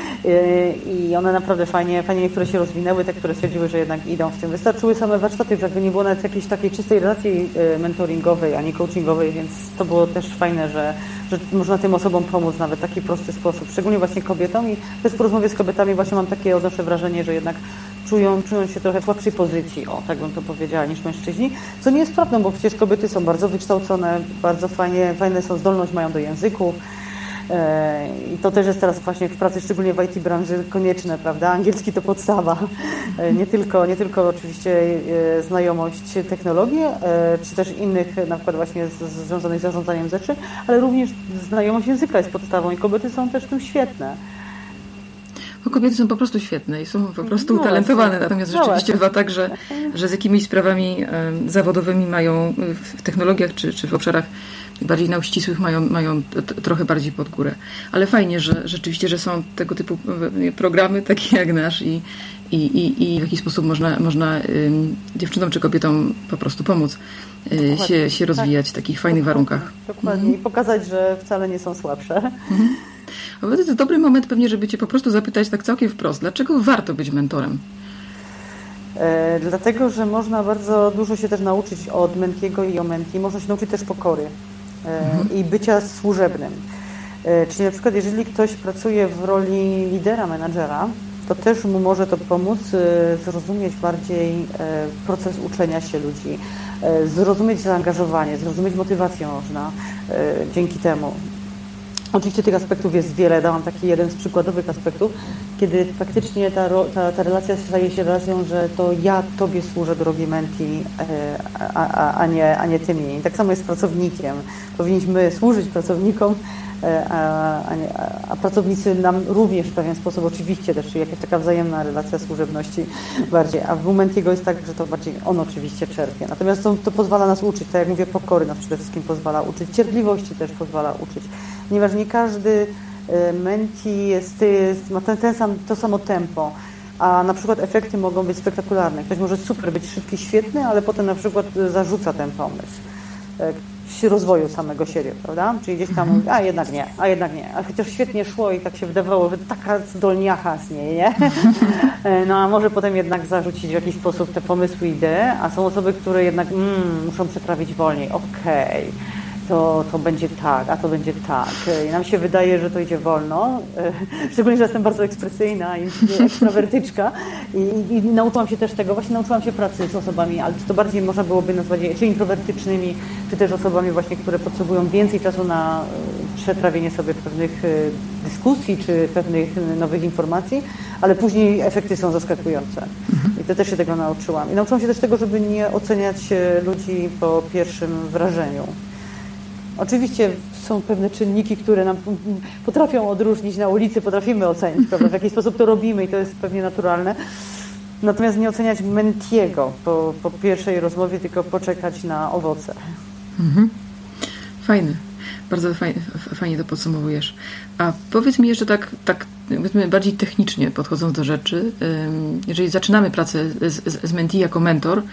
i one naprawdę fajnie niektóre się rozwinęły, te, które stwierdziły, że jednak idą w tym. Wystarczyły same warsztaty, jakby nie było nawet jakiejś takiej czystej relacji mentoringowej, ani coachingowej, więc to było też fajne, że można tym osobom pomóc nawet w taki prosty sposób, szczególnie właśnie kobietom i też po rozmowie z kobietami właśnie mam takie odnoszę wrażenie, że jednak czują się trochę w słabszej pozycji, tak bym to powiedziała, niż mężczyźni, co nie jest prawdą, bo przecież kobiety są bardzo wykształcone, bardzo fajne są zdolność mają do języków i to też jest teraz właśnie w pracy, szczególnie w IT branży konieczne, prawda? Angielski to podstawa, nie tylko oczywiście znajomość technologii, czy też innych na przykład właśnie związanych z zarządzaniem rzeczy, ale również znajomość języka jest podstawą i kobiety są też w tym świetne. Bo kobiety są po prostu świetne i są po prostu utalentowane, natomiast rzeczywiście bywa tak, że z jakimiś sprawami zawodowymi mają w technologiach czy w obszarach bardziej nauścisłych mają trochę bardziej pod górę. Ale fajnie, że rzeczywiście, że są tego typu programy takie jak nasz i w jaki sposób można dziewczynom czy kobietom po prostu pomóc się rozwijać w takich fajnych warunkach. Dokładnie. I pokazać, że wcale nie są słabsze. A to jest dobry moment pewnie, żeby Cię po prostu zapytać tak całkiem wprost, dlaczego warto być mentorem? Dlatego, że można bardzo dużo się też nauczyć od mentiego i o menti. Można się nauczyć też pokory i bycia służebnym. Czyli na przykład jeżeli ktoś pracuje w roli lidera, menadżera, to też mu może to pomóc zrozumieć bardziej proces uczenia się ludzi, zrozumieć zaangażowanie, zrozumieć motywację można dzięki temu. Oczywiście tych aspektów jest wiele, dałam taki jeden z przykładowych aspektów, kiedy faktycznie ta relacja staje się relacją, że to ja Tobie służę, drogi menti, a nie Ty mi. I tak samo jest z pracownikiem. Powinniśmy służyć pracownikom, a pracownicy nam również w pewien sposób oczywiście też, czyli jakaś taka wzajemna relacja służebności bardziej. A w Mentiego jest tak, że to bardziej on oczywiście czerpie. Natomiast to pozwala nas uczyć, tak jak mówię, pokory nas przede wszystkim pozwala uczyć, cierpliwości też pozwala uczyć. Ponieważ nie każdy menti ma to samo tempo, a na przykład efekty mogą być spektakularne. Ktoś może super być szybki, świetny, ale potem na przykład zarzuca ten pomysł w rozwoju samego siebie, prawda? Czyli gdzieś tam mówi, a jednak nie. A chociaż świetnie szło i tak się wydawało, że taka zdolniacha z niej, nie? No a może potem jednak zarzucić w jakiś sposób te pomysły, idee, a są osoby, które jednak muszą przetrawić wolniej. Okej. To będzie tak, a to będzie tak. I nam się wydaje, że to idzie wolno, szczególnie, że jestem bardzo ekspresyjna i ekstrawertyczka i nauczyłam się też tego, właśnie nauczyłam się pracy z osobami, ale to bardziej można byłoby nazwać czy introwertycznymi, czy też osobami właśnie, które potrzebują więcej czasu na przetrawienie sobie pewnych dyskusji, czy pewnych nowych informacji, ale później efekty są zaskakujące. I to też się tego nauczyłam. I nauczyłam się też tego, żeby nie oceniać ludzi po pierwszym wrażeniu. Oczywiście są pewne czynniki, które nam potrafią odróżnić na ulicy, potrafimy ocenić, prawda? W jaki sposób to robimy i to jest pewnie naturalne. Natomiast nie oceniać mentiego po pierwszej rozmowie, tylko poczekać na owoce. Fajne. Bardzo fajnie to podsumowujesz. A powiedz mi jeszcze tak powiedzmy bardziej technicznie podchodząc do rzeczy, jeżeli zaczynamy pracę z mentee jako mentor,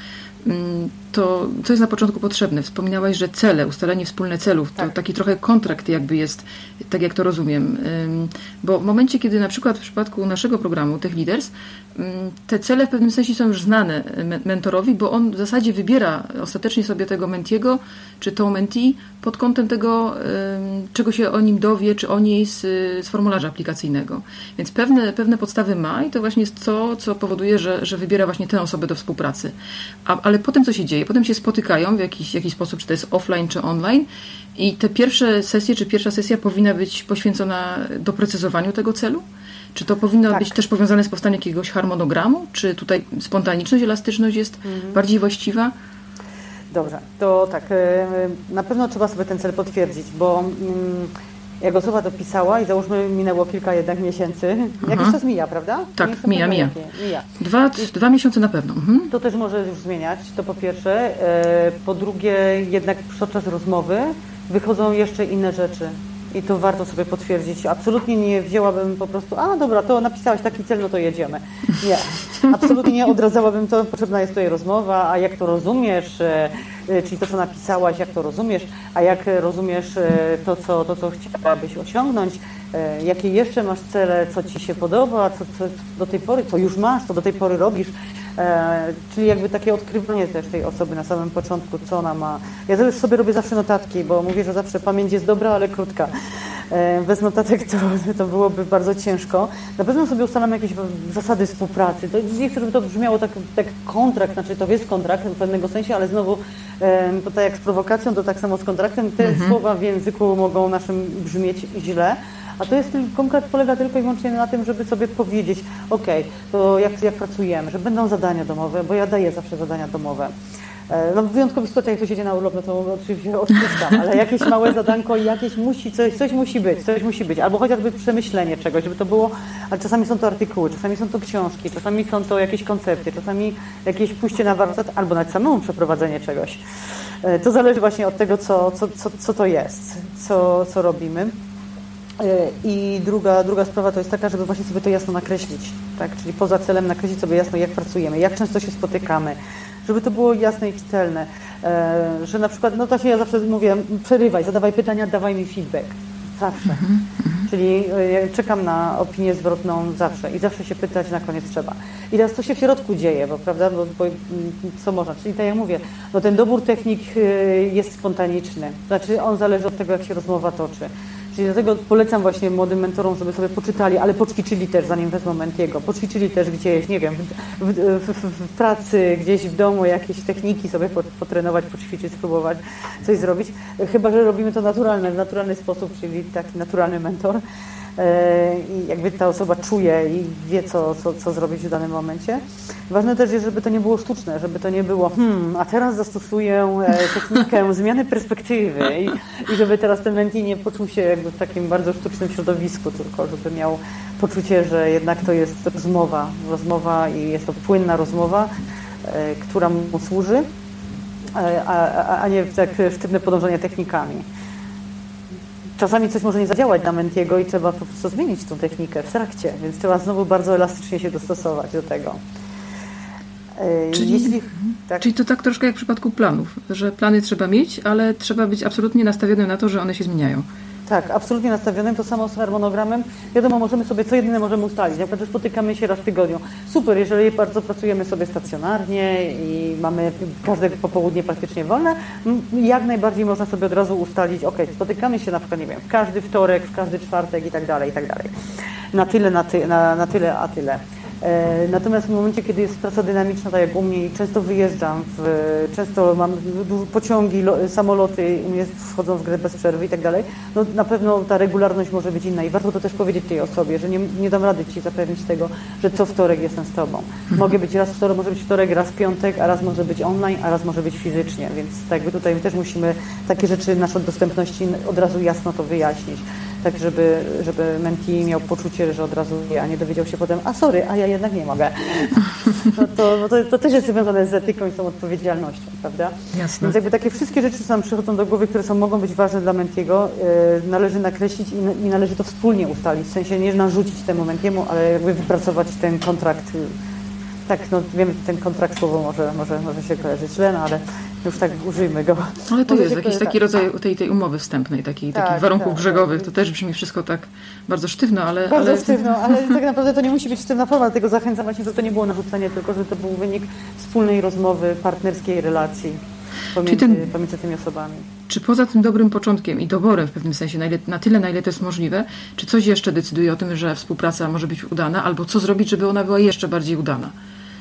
to co jest na początku potrzebne? Wspominałaś, że cele, ustalenie wspólnych celów, to taki trochę kontrakt jakby jest, tak jak to rozumiem. Bo w momencie, kiedy na przykład w przypadku naszego programu Tech Leaders, te cele w pewnym sensie są już znane mentorowi, bo on w zasadzie wybiera ostatecznie sobie tego mentiego, czy tą mentee pod kątem tego, czego się o nim dowie, czy o niej z formularza aplikacyjnego. Więc pewne podstawy ma i to właśnie jest to, co powoduje, że wybiera właśnie tę osobę do współpracy. Ale potem co się dzieje? Potem się spotykają w jakiś sposób, czy to jest offline, czy online i te pierwsze sesje, czy pierwsza sesja powinna być poświęcona doprecyzowaniu tego celu? Czy to powinno być też powiązane z powstaniem jakiegoś harmonogramu? Czy tutaj spontaniczność, elastyczność jest bardziej właściwa? Dobrze, to tak, na pewno trzeba sobie ten cel potwierdzić, bo jak osoba to pisała i załóżmy minęło kilka jednak miesięcy, jakiś czas mija, prawda? Tak, mija. 2 miesiące na pewno. To też może już zmieniać, to po pierwsze. Po drugie, jednak podczas rozmowy wychodzą jeszcze inne rzeczy. I to warto sobie potwierdzić. Absolutnie nie wzięłabym po prostu, dobra, to napisałaś taki cel, no to jedziemy. Nie, absolutnie nie odradzałabym to, potrzebna jest tutaj rozmowa, a jak to rozumiesz, czyli to, co napisałaś, jak to rozumiesz, a jak rozumiesz to, co chciałabyś osiągnąć, jakie jeszcze masz cele, co Ci się podoba, co do tej pory, co już masz, co do tej pory robisz. Czyli jakby takie odkrywanie też tej osoby na samym początku, co ona ma. Ja też sobie robię zawsze notatki, bo mówię, że zawsze pamięć jest dobra, ale krótka. Bez notatek to byłoby bardzo ciężko. Na pewno sobie ustalam jakieś zasady współpracy. To nie chcę, żeby to brzmiało tak kontrakt, znaczy to jest kontrakt w pewnego sensie, ale znowu to tak jak z prowokacją, to tak samo z kontraktem. Te słowa w języku mogą naszym brzmieć źle. A to jest konkret polega tylko i wyłącznie na tym, żeby sobie powiedzieć, to jak pracujemy, że będą zadania domowe, bo ja daję zawsze zadania domowe. No w wyjątkowych sytuacjach, jak to się idzie na urlop, no to oczywiście odpuszczam, ale jakieś małe zadanko i coś musi być, albo chociażby przemyślenie czegoś, żeby to było, ale czasami są to artykuły, czasami są to książki, czasami są to jakieś koncepcje, czasami jakieś pójście na warsztat, albo nawet samemu przeprowadzenie czegoś. To zależy właśnie od tego, co to jest, co robimy. I druga sprawa to jest taka, żeby właśnie sobie to jasno nakreślić, tak? Czyli poza celem nakreślić sobie jasno, jak pracujemy, jak często się spotykamy, żeby to było jasne i czytelne, że na przykład, to się ja zawsze mówię, przerywaj, zadawaj pytania, dawaj mi feedback, zawsze. Czyli czekam na opinię zwrotną zawsze i zawsze się pytać na koniec trzeba. I teraz co się w środku dzieje, prawda, bo co można, czyli tak jak mówię, ten dobór technik jest spontaniczny, znaczy on zależy od tego, jak się rozmowa toczy. Czyli dlatego polecam właśnie młodym mentorom, żeby sobie poczytali, ale poćwiczyli też, zanim wezmą mentiego. Poćwiczyli też gdzieś, nie wiem, w pracy, gdzieś w domu jakieś techniki sobie potrenować, poćwiczyć, spróbować coś zrobić. Chyba że robimy to w naturalny sposób, czyli taki naturalny mentor. I jakby ta osoba czuje i wie, co zrobić w danym momencie. Ważne też jest, żeby to nie było sztuczne, żeby to nie było a teraz zastosuję technikę zmiany perspektywy i żeby teraz ten mentee nie poczuł się jakby w takim bardzo sztucznym środowisku, tylko żeby miał poczucie, że jednak to jest rozmowa i jest to płynna rozmowa, która mu służy, a nie tak sztywne podążanie technikami. Czasami coś może nie zadziałać na mentiego i trzeba po prostu zmienić tą technikę w trakcie, więc trzeba znowu bardzo elastycznie się dostosować do tego. Czyli to tak troszkę jak w przypadku planów, że plany trzeba mieć, ale trzeba być absolutnie nastawionym na to, że one się zmieniają. Tak, absolutnie nastawionym, to samo z harmonogramem. Wiadomo, możemy sobie co jedyne możemy ustalić, na przykład spotykamy się raz w tygodniu. Super, jeżeli bardzo pracujemy sobie stacjonarnie i mamy każde popołudnie praktycznie wolne, jak najbardziej można sobie od razu ustalić, spotykamy się na przykład, nie wiem, w każdy wtorek, w każdy czwartek i tak dalej. Na tyle, a tyle. Natomiast w momencie, kiedy jest praca dynamiczna, tak jak u mnie, często wyjeżdżam, często mam pociągi, samoloty, u mnie wchodzą w grę bez przerwy i tak dalej, na pewno ta regularność może być inna i warto to też powiedzieć tej osobie, że nie dam rady Ci zapewnić tego, że co wtorek jestem z Tobą. Mogę być raz wtorek, może być wtorek, raz piątek, a raz może być online, a raz może być fizycznie, więc jakby tutaj też musimy takie rzeczy naszej dostępności od razu jasno to wyjaśnić. tak żeby mentee miał poczucie, że od razu wie, a nie dowiedział się potem, a sorry, a ja jednak nie mogę. To też jest związane z etyką i z tą odpowiedzialnością, prawda? Jasne. Więc jakby takie wszystkie rzeczy, co nam przychodzą do głowy, które mogą być ważne dla mentiego, należy nakreślić i należy to wspólnie ustalić, w sensie nie narzucić temu mentiemu, ale jakby wypracować ten kontrakt. Tak, no wiem, ten kontrakt słowo może się kojarzyć źle, no ale już tak użyjmy go. Ale to jest jakiś taki rodzaj tej umowy wstępnej, takich warunków brzegowych. To też brzmi wszystko tak bardzo sztywno, ale... Bardzo sztywno, ale tak naprawdę to nie musi być sztywna forma, dlatego zachęcam właśnie, żeby to nie było narzucenie, tylko że to był wynik wspólnej rozmowy, partnerskiej relacji pomiędzy tymi osobami. Czy poza tym dobrym początkiem i doborem w pewnym sensie, na tyle, na ile to jest możliwe, czy coś jeszcze decyduje o tym, że współpraca może być udana, albo co zrobić, żeby ona była jeszcze bardziej udana?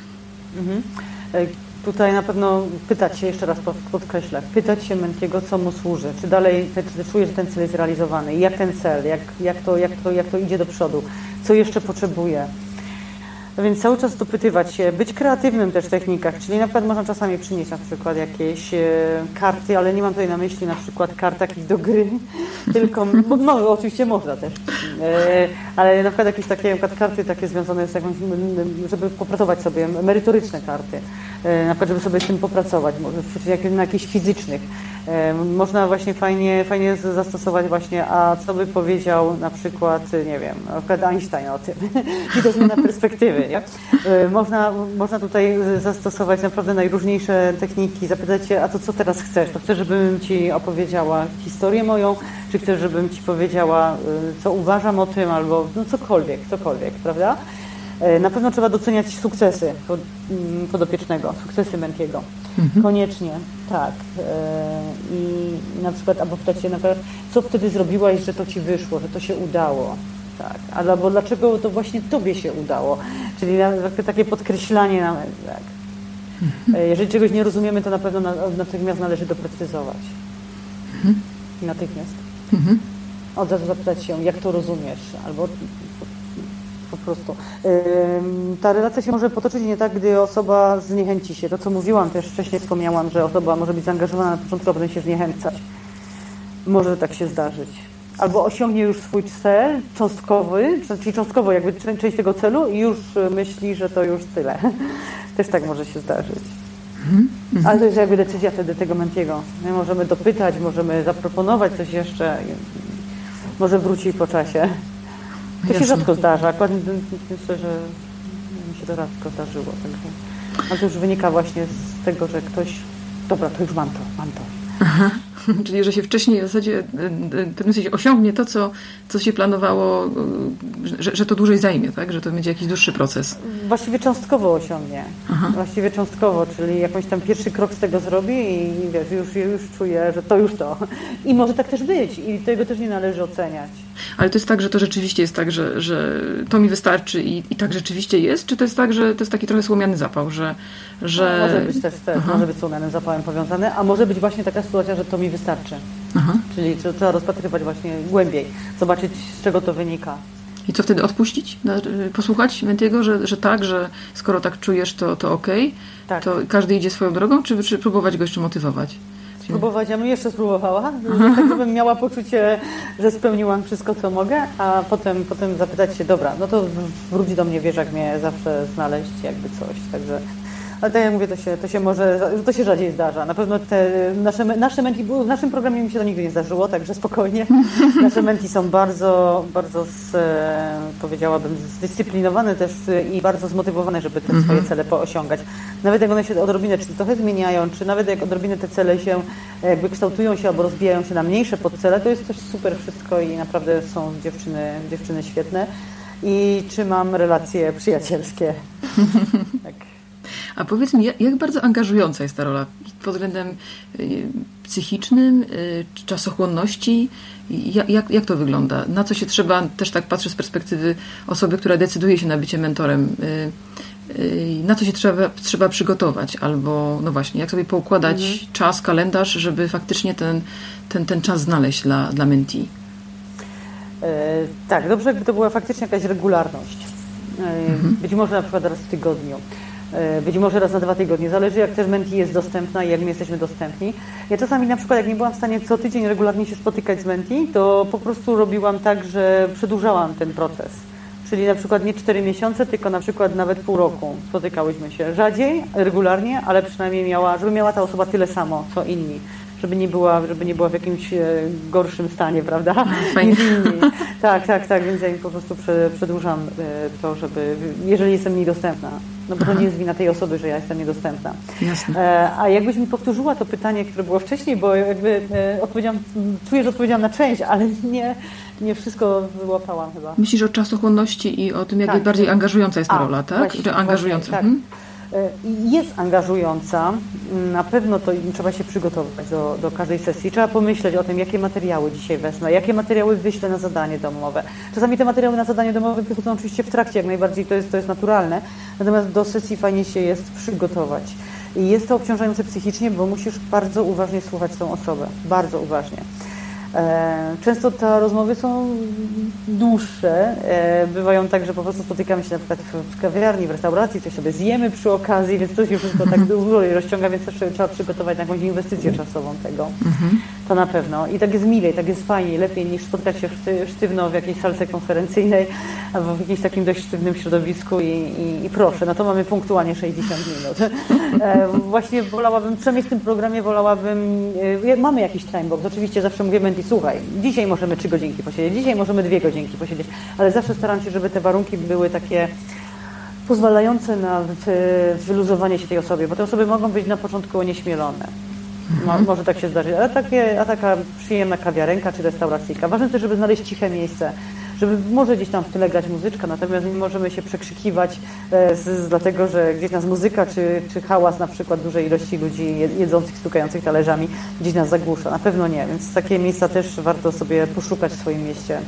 Tutaj na pewno pytać się, jeszcze raz podkreślę, pytać się mentiego, co mu służy, czy dalej czuje, że ten cel jest realizowany, jak ten cel, jak to idzie do przodu, co jeszcze potrzebuje. No więc cały czas dopytywać się, być kreatywnym też w technikach, czyli na przykład można czasami przynieść na przykład jakieś karty, ale nie mam tutaj na myśli na przykład kart takich do gry, tylko, no oczywiście można też, ale na przykład jakieś takie karty takie związane z jakąś, żeby popracować sobie, merytoryczne karty, na przykład żeby sobie z tym popracować, może na jakichś fizycznych. Można właśnie fajnie zastosować właśnie, a co by powiedział na przykład, nie wiem, na przykład Einstein o tym, i to zmiana perspektywy, nie? Można tutaj zastosować naprawdę najróżniejsze techniki, zapytać się, a to co teraz chcesz? To chcesz, żebym Ci opowiedziała historię moją, czy chcesz, żebym Ci powiedziała, co uważam o tym, albo no cokolwiek, prawda? Na pewno trzeba doceniać sukcesy podopiecznego, sukcesy mentiego. Koniecznie, tak. I na przykład, albo pytać się na przykład, co wtedy zrobiłaś, że to Ci wyszło, że to się udało. Tak. Albo dlaczego to właśnie Tobie się udało. Czyli takie podkreślanie nawet. Tak. Jeżeli czegoś nie rozumiemy, to na pewno natychmiast należy doprecyzować. Natychmiast. Od razu zapytać się, jak to rozumiesz, albo po prostu. Ta relacja się może potoczyć nie tak, gdy osoba zniechęci się. To, co mówiłam, też wcześniej wspomniałam, że osoba może być zaangażowana na początku, a potem się zniechęcać. Może tak się zdarzyć. Albo osiągnie już swój cel cząstkowy, czyli cząstkowo jakby część tego celu i już myśli, że to już tyle. Też tak może się zdarzyć. Ale to jest jakby decyzja wtedy tego mentiego. My możemy dopytać, możemy zaproponować coś jeszcze. Może wróci po czasie. To się rzadko zdarza. Akurat myślę, że mi się to rzadko zdarzyło. Także. Ale to już wynika właśnie z tego, że ktoś... Dobra, to już mam to. Aha. Czyli, że się wcześniej w zasadzie w pewnym sensie osiągnie to, co się planowało, że to dłużej zajmie, tak? Że to będzie jakiś dłuższy proces. Właściwie cząstkowo osiągnie. Aha. Właściwie cząstkowo, czyli jakąś tam pierwszy krok z tego zrobi i wiesz, już czuje, że to już to. I może tak też być i tego też nie należy oceniać. Ale to jest tak, że to rzeczywiście jest tak, że to mi wystarczy i tak rzeczywiście jest? Czy to jest tak, że to jest taki trochę słomiany zapał, że... Może być też może być słomianym zapałem powiązane, a może być właśnie taka sytuacja, że to mi wystarczy. Aha. Czyli trzeba rozpatrywać właśnie głębiej, zobaczyć, z czego to wynika. I co wtedy odpuścić? Posłuchać mentiego, że tak, że skoro tak czujesz, to okej? Tak. To każdy idzie swoją drogą, czy próbować go jeszcze motywować? Spróbować, ja bym jeszcze spróbowała, tak żebym miała poczucie, że spełniłam wszystko, co mogę, a potem zapytać się, dobra, no to wróć do mnie, wiesz, jak mnie zawsze znaleźć, jakby coś, także... Ale tak jak mówię, to się rzadziej zdarza. Na pewno nasze menti, w naszym programie mi się to nigdy nie zdarzyło, także spokojnie. Nasze menti są bardzo, bardzo powiedziałabym, zdyscyplinowane też i bardzo zmotywowane, żeby te swoje cele osiągać. Nawet jak one się odrobinę, czy trochę zmieniają, czy nawet jak odrobinę te cele się jakby kształtują się albo rozbijają się na mniejsze podcele, to jest coś super wszystko i naprawdę są dziewczyny świetne. I trzymam relacje przyjacielskie. Tak. A powiedz mi, jak bardzo angażująca jest ta rola pod względem psychicznym, czasochłonności? Jak to wygląda? Na co się trzeba, też tak patrzę z perspektywy osoby, która decyduje się na bycie mentorem, na co się trzeba przygotować? Albo, no właśnie, jak sobie poukładać czas, kalendarz, żeby faktycznie ten czas znaleźć dla mentee? Tak, dobrze, jakby to była faktycznie jakaś regularność. Być może na przykład raz w tygodniu. być może raz na 2 tygodnie, zależy jak też mentee jest dostępna i jak my jesteśmy dostępni. Ja czasami na przykład jak nie byłam w stanie co tydzień regularnie się spotykać z mentee, to po prostu robiłam tak, że przedłużałam ten proces. Czyli na przykład nie 4 miesiące, tylko na przykład nawet pół roku spotykałyśmy się. Rzadziej, regularnie, ale przynajmniej żeby miała ta osoba tyle samo, co inni. Żeby nie była w jakimś gorszym stanie, prawda? Niż inni. Tak, więc ja im po prostu przedłużam to, jeżeli jestem niedostępna. No bo to nie jest wina tej osoby, że ja jestem niedostępna. Jasne. A jakbyś mi powtórzyła to pytanie, które było wcześniej, bo jakby czuję, że odpowiedziałam na część, ale nie wszystko wyłapałam chyba. Myślisz o czasochłonności i o tym, jak bardziej angażująca jest ta rola, tak? Właśnie, Czy angażująca? Właśnie, tak. Jest angażująca, na pewno to trzeba się przygotować do każdej sesji. Trzeba pomyśleć o tym, jakie materiały dzisiaj wezmę, jakie materiały wyślę na zadanie domowe. Czasami te materiały na zadanie domowe wychodzą oczywiście w trakcie, jak najbardziej to jest naturalne, natomiast do sesji fajnie się jest przygotować. I jest to obciążające psychicznie, bo musisz bardzo uważnie słuchać tą osobę, bardzo uważnie. Często te rozmowy są dłuższe. Bywają tak, że po prostu spotykamy się na przykład w kawiarni, w restauracji, coś sobie zjemy przy okazji, więc to się wszystko tak długo rozciąga, więc też trzeba przygotować na jakąś inwestycję czasową tego. To na pewno. I tak jest milej, tak jest fajniej, lepiej niż spotkać się sztywno w jakiejś salce konferencyjnej albo w jakimś takim dość sztywnym środowisku i proszę, no to mamy punktualnie 60 minut. Właśnie wolałabym, przynajmniej w tym programie mamy jakiś timebox, oczywiście zawsze mówimy, słuchaj, dzisiaj możemy 3 godzinki posiedzieć, dzisiaj możemy 2 godzinki posiedzieć, ale zawsze staram się, żeby te warunki były takie pozwalające na wyluzowanie się tej osobie, bo te osoby mogą być na początku onieśmielone. Może tak się zdarzyć, ale taka przyjemna kawiarenka czy restauracyjka. Ważne też, żeby znaleźć ciche miejsce, żeby może gdzieś tam w tyle grać muzyczka, natomiast nie możemy się przekrzykiwać dlatego, że gdzieś nas muzyka czy hałas na przykład dużej ilości ludzi jedzących, stukających talerzami gdzieś nas zagłusza. Na pewno nie, więc takie miejsca też warto sobie poszukać w swoim mieście.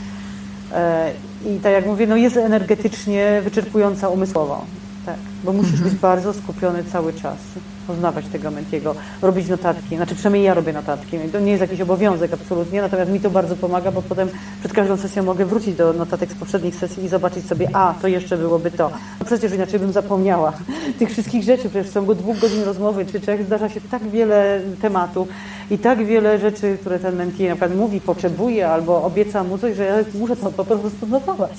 I tak jak mówię, no jest energetycznie wyczerpująca umysłowo. Tak, bo musisz być bardzo skupiony cały czas, poznawać tego mentiego, robić notatki, znaczy przynajmniej ja robię notatki, to nie jest jakiś obowiązek absolutnie, natomiast mi to bardzo pomaga, bo potem przed każdą sesją mogę wrócić do notatek z poprzednich sesji i zobaczyć sobie, to jeszcze byłoby to. No przecież inaczej bym zapomniała tych wszystkich rzeczy, przecież w ciągu 2 godzin rozmowy czy 3 zdarza się tak wiele tematów i tak wiele rzeczy, które ten menti na przykład mówi, potrzebuje albo obieca mu coś, że ja muszę to po prostu notować.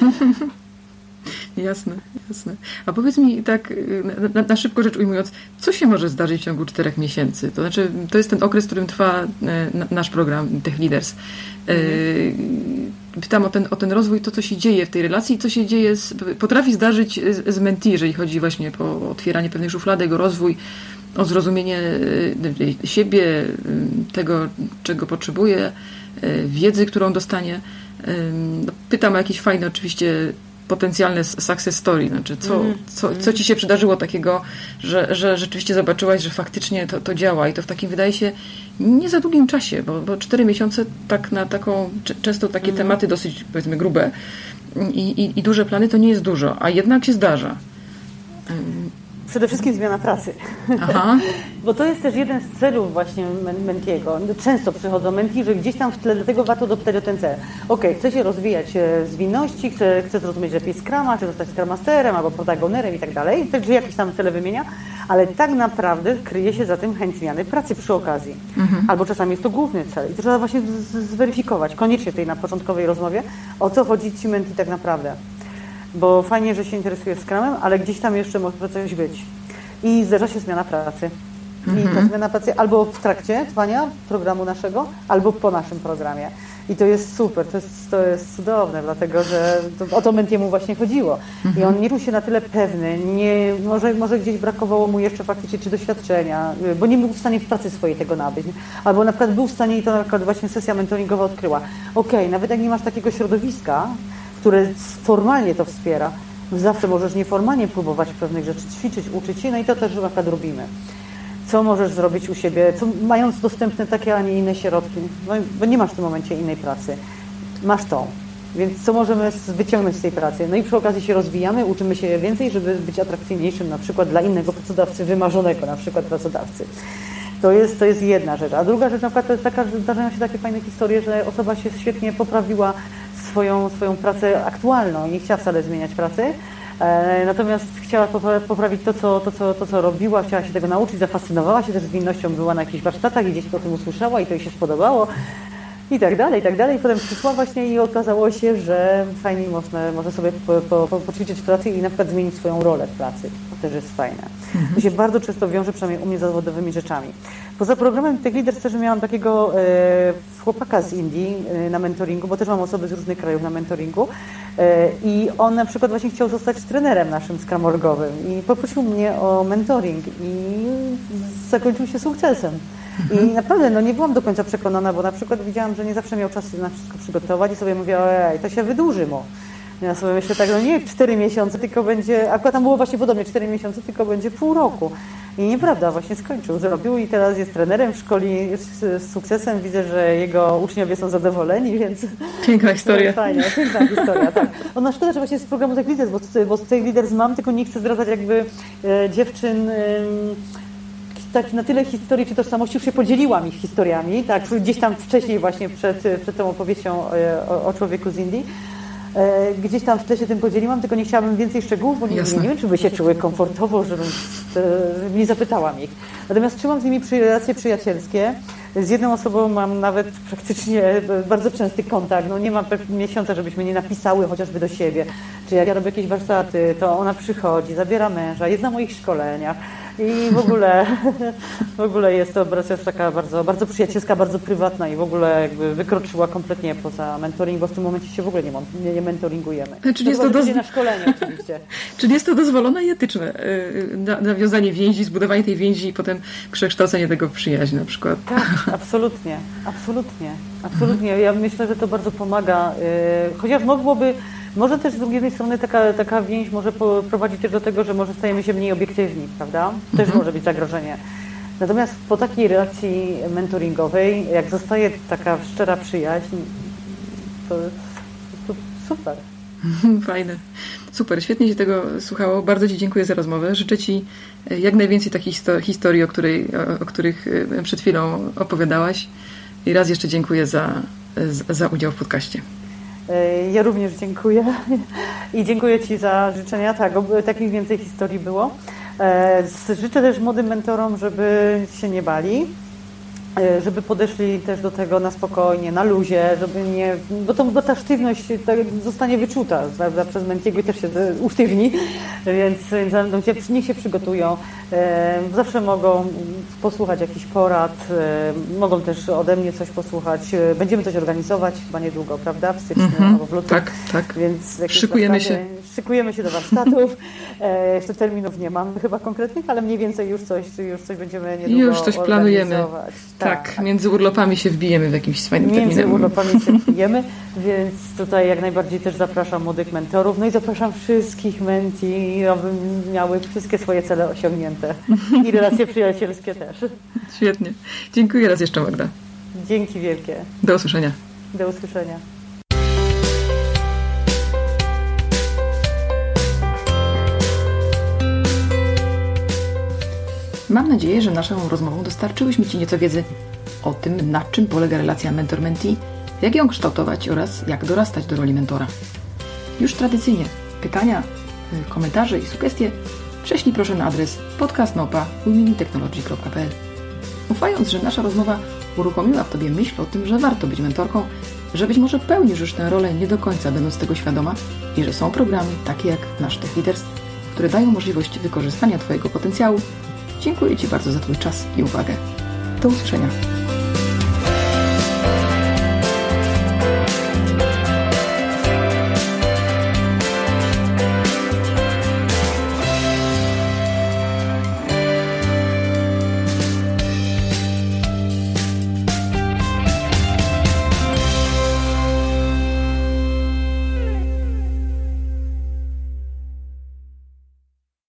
Jasne. A powiedz mi tak na szybko rzecz ujmując, co się może zdarzyć w ciągu 4 miesięcy? To znaczy, to jest ten okres, w którym trwa nasz program Tech Leaders. Pytam o ten rozwój, to co się dzieje w tej relacji, co się dzieje, potrafi zdarzyć z mentee, jeżeli chodzi właśnie o otwieranie pewnych szufladek, o rozwój, o zrozumienie siebie, tego, czego potrzebuje, wiedzy, którą dostanie. Pytam o jakieś fajne oczywiście potencjalne success story, znaczy co ci się przydarzyło takiego, że rzeczywiście zobaczyłaś, że faktycznie to działa i to w takim wydaje się nie za długim czasie, bo 4 miesiące tak na taką, często takie tematy dosyć powiedzmy grube i duże plany to nie jest dużo, a jednak się zdarza. Przede wszystkim zmiana pracy. Aha. Bo to jest też jeden z celów właśnie mentiego. Często przychodzą menti, że gdzieś tam w tle, dlatego warto dopytać o ten cel. Chcę się rozwijać zwinności, chcę zrozumieć lepiej Scruma, chcę zostać Scrum Masterem albo Product Ownerem i tak dalej. Także jakieś tam cele wymienia, ale tak naprawdę kryje się za tym chęć zmiany pracy przy okazji. Albo czasami jest to główny cel. I to trzeba właśnie zweryfikować koniecznie w tej na początkowej rozmowie, o co chodzi ci menti tak naprawdę. Bo fajnie, że się interesuje Scrumem, ale gdzieś tam jeszcze może coś być. I zdarza się zmiana pracy. I ta zmiana pracy albo w trakcie trwania programu naszego, albo po naszym programie. I to jest super, to jest cudowne, dlatego że o to mentiemu właśnie chodziło. I on nie czuł się na tyle pewny, może gdzieś brakowało mu jeszcze faktycznie czy doświadczenia, bo nie był w stanie w pracy swojej tego nabyć. Albo na przykład był w stanie i to na przykład właśnie sesja mentoringowa odkryła. Nawet jak nie masz takiego środowiska, które formalnie to wspiera, zawsze możesz nieformalnie próbować pewnych rzeczy ćwiczyć, uczyć się, no i to też na przykład robimy. Co możesz zrobić u siebie, mając dostępne takie, a nie inne środki, bo nie masz w tym momencie innej pracy. Masz tą, więc co możemy wyciągnąć z tej pracy? No i przy okazji się rozwijamy, uczymy się więcej, żeby być atrakcyjniejszym na przykład dla innego pracodawcy, wymarzonego na przykład pracodawcy. To jest jedna rzecz. A druga rzecz na przykład to jest taka, że zdarzają się takie fajne historie, że osoba się świetnie poprawiła swoją pracę aktualną i nie chciała wcale zmieniać pracy, Natomiast chciała poprawić to, co robiła, chciała się tego nauczyć, zafascynowała się też zwinnością, była na jakichś warsztatach i gdzieś o tym usłyszała i to jej się spodobało. I tak dalej, i tak dalej. Potem przyszła właśnie i okazało się, że fajnie może sobie poćwiczyć w pracy i na przykład zmienić swoją rolę w pracy. To też jest fajne. To się bardzo często wiąże, przynajmniej u mnie, z zawodowymi rzeczami. Poza programem Tech Leaders też miałam takiego chłopaka z Indii na mentoringu, bo też mam osoby z różnych krajów na mentoringu i on na przykład właśnie chciał zostać trenerem naszym scrum.orgowym i poprosił mnie o mentoring i zakończył się sukcesem. I naprawdę nie byłam do końca przekonana, bo na przykład widziałam, że nie zawsze miał czas się na wszystko przygotować i sobie mówiła, to się wydłuży mu. Ja sobie myślę tak, nie 4 miesiące, tylko będzie, akurat tam było właśnie podobnie 4 miesiące, tylko będzie pół roku. I nieprawda, właśnie skończył, zrobił i teraz jest trenerem w szkoli, jest z sukcesem. Widzę, że jego uczniowie są zadowoleni, więc... Piękna historia. Fajnie, piękna historia, tak. Ona szkoda, że właśnie z programu Tech Leaders, bo z Tech Leaders mam, tylko nie chcę zdradzać jakby dziewczyn... Tak, na tyle historii czy tożsamości już się podzieliłam ich historiami, tak, gdzieś tam wcześniej właśnie przed tą opowieścią o człowieku z Indii. Gdzieś tam w tle się tym podzieliłam, tylko nie chciałabym więcej szczegółów, bo nie wiem, czy by się czuły komfortowo, żebym nie zapytałam ich. Natomiast trzymam z nimi relacje przyjacielskie. Z jedną osobą mam nawet praktycznie bardzo częsty kontakt. Nie ma miesiąca, żebyśmy nie napisały chociażby do siebie. Czy jak ja robię jakieś warsztaty, to ona przychodzi, zabiera męża, jest na moich szkoleniach. I w ogóle jest to operacja taka bardzo, bardzo przyjacielska, bardzo prywatna i w ogóle jakby wykroczyła kompletnie poza mentoring, bo w tym momencie się w ogóle nie mentoringujemy. Czyli jest to na szkolenie oczywiście. Czyli jest to dozwolone i etyczne, nawiązanie więzi, zbudowanie tej więzi i potem przekształcenie tego w przyjaźń na przykład. Tak, absolutnie. Ja myślę, że to bardzo pomaga, chociaż może też z drugiej strony taka więź może prowadzić też do tego, że może stajemy się mniej obiektywni, prawda? Też może być zagrożenie. Natomiast po takiej relacji mentoringowej, jak zostaje taka szczera przyjaźń, to super. Fajne. Super, świetnie się tego słuchało. Bardzo Ci dziękuję za rozmowę. Życzę Ci jak najwięcej takich historii, o których przed chwilą opowiadałaś. I raz jeszcze dziękuję za udział w podcaście. Ja również dziękuję i dziękuję Ci za życzenia, tak, oby takich więcej historii było. Życzę też młodym mentorom, żeby się nie bali, żeby podeszli też do tego na spokojnie, na luzie, żeby nie, bo ta sztywność zostanie wyczuta, prawda, przez Mentiego i też się usztywni, więc niech się przygotują. Zawsze mogą posłuchać jakichś porad, mogą też ode mnie coś posłuchać. Będziemy coś organizować chyba niedługo, prawda, w styczniu albo w lutym. Tak. Więc szykujemy się do warsztatów. Jeszcze terminów nie mamy chyba konkretnych, ale mniej więcej już coś będziemy niedługo już coś planujemy. Tak, między urlopami się wbijemy w jakimś fajnym terminem. Między urlopami się wbijemy, więc tutaj jak najbardziej też zapraszam młodych mentorów, no i zapraszam wszystkich menti, aby miały wszystkie swoje cele osiągnięte i relacje przyjacielskie też. Świetnie. Dziękuję raz jeszcze, Magda. Dzięki wielkie. Do usłyszenia. Do usłyszenia. Mam nadzieję, że naszą rozmową dostarczyłyśmy Ci nieco wiedzy o tym, na czym polega relacja mentor-mentee, jak ją kształtować oraz jak dorastać do roli mentora. Już tradycyjnie pytania, komentarze i sugestie prześlij proszę na adres podcast@womenintechnology.pl. Ufając, że nasza rozmowa uruchomiła w Tobie myśl o tym, że warto być mentorką, że być może pełnisz już tę rolę nie do końca będąc tego świadoma i że są programy takie jak nasz Tech Leaders, które dają możliwość wykorzystania Twojego potencjału, dziękuję Ci bardzo za Twój czas i uwagę. Do usłyszenia.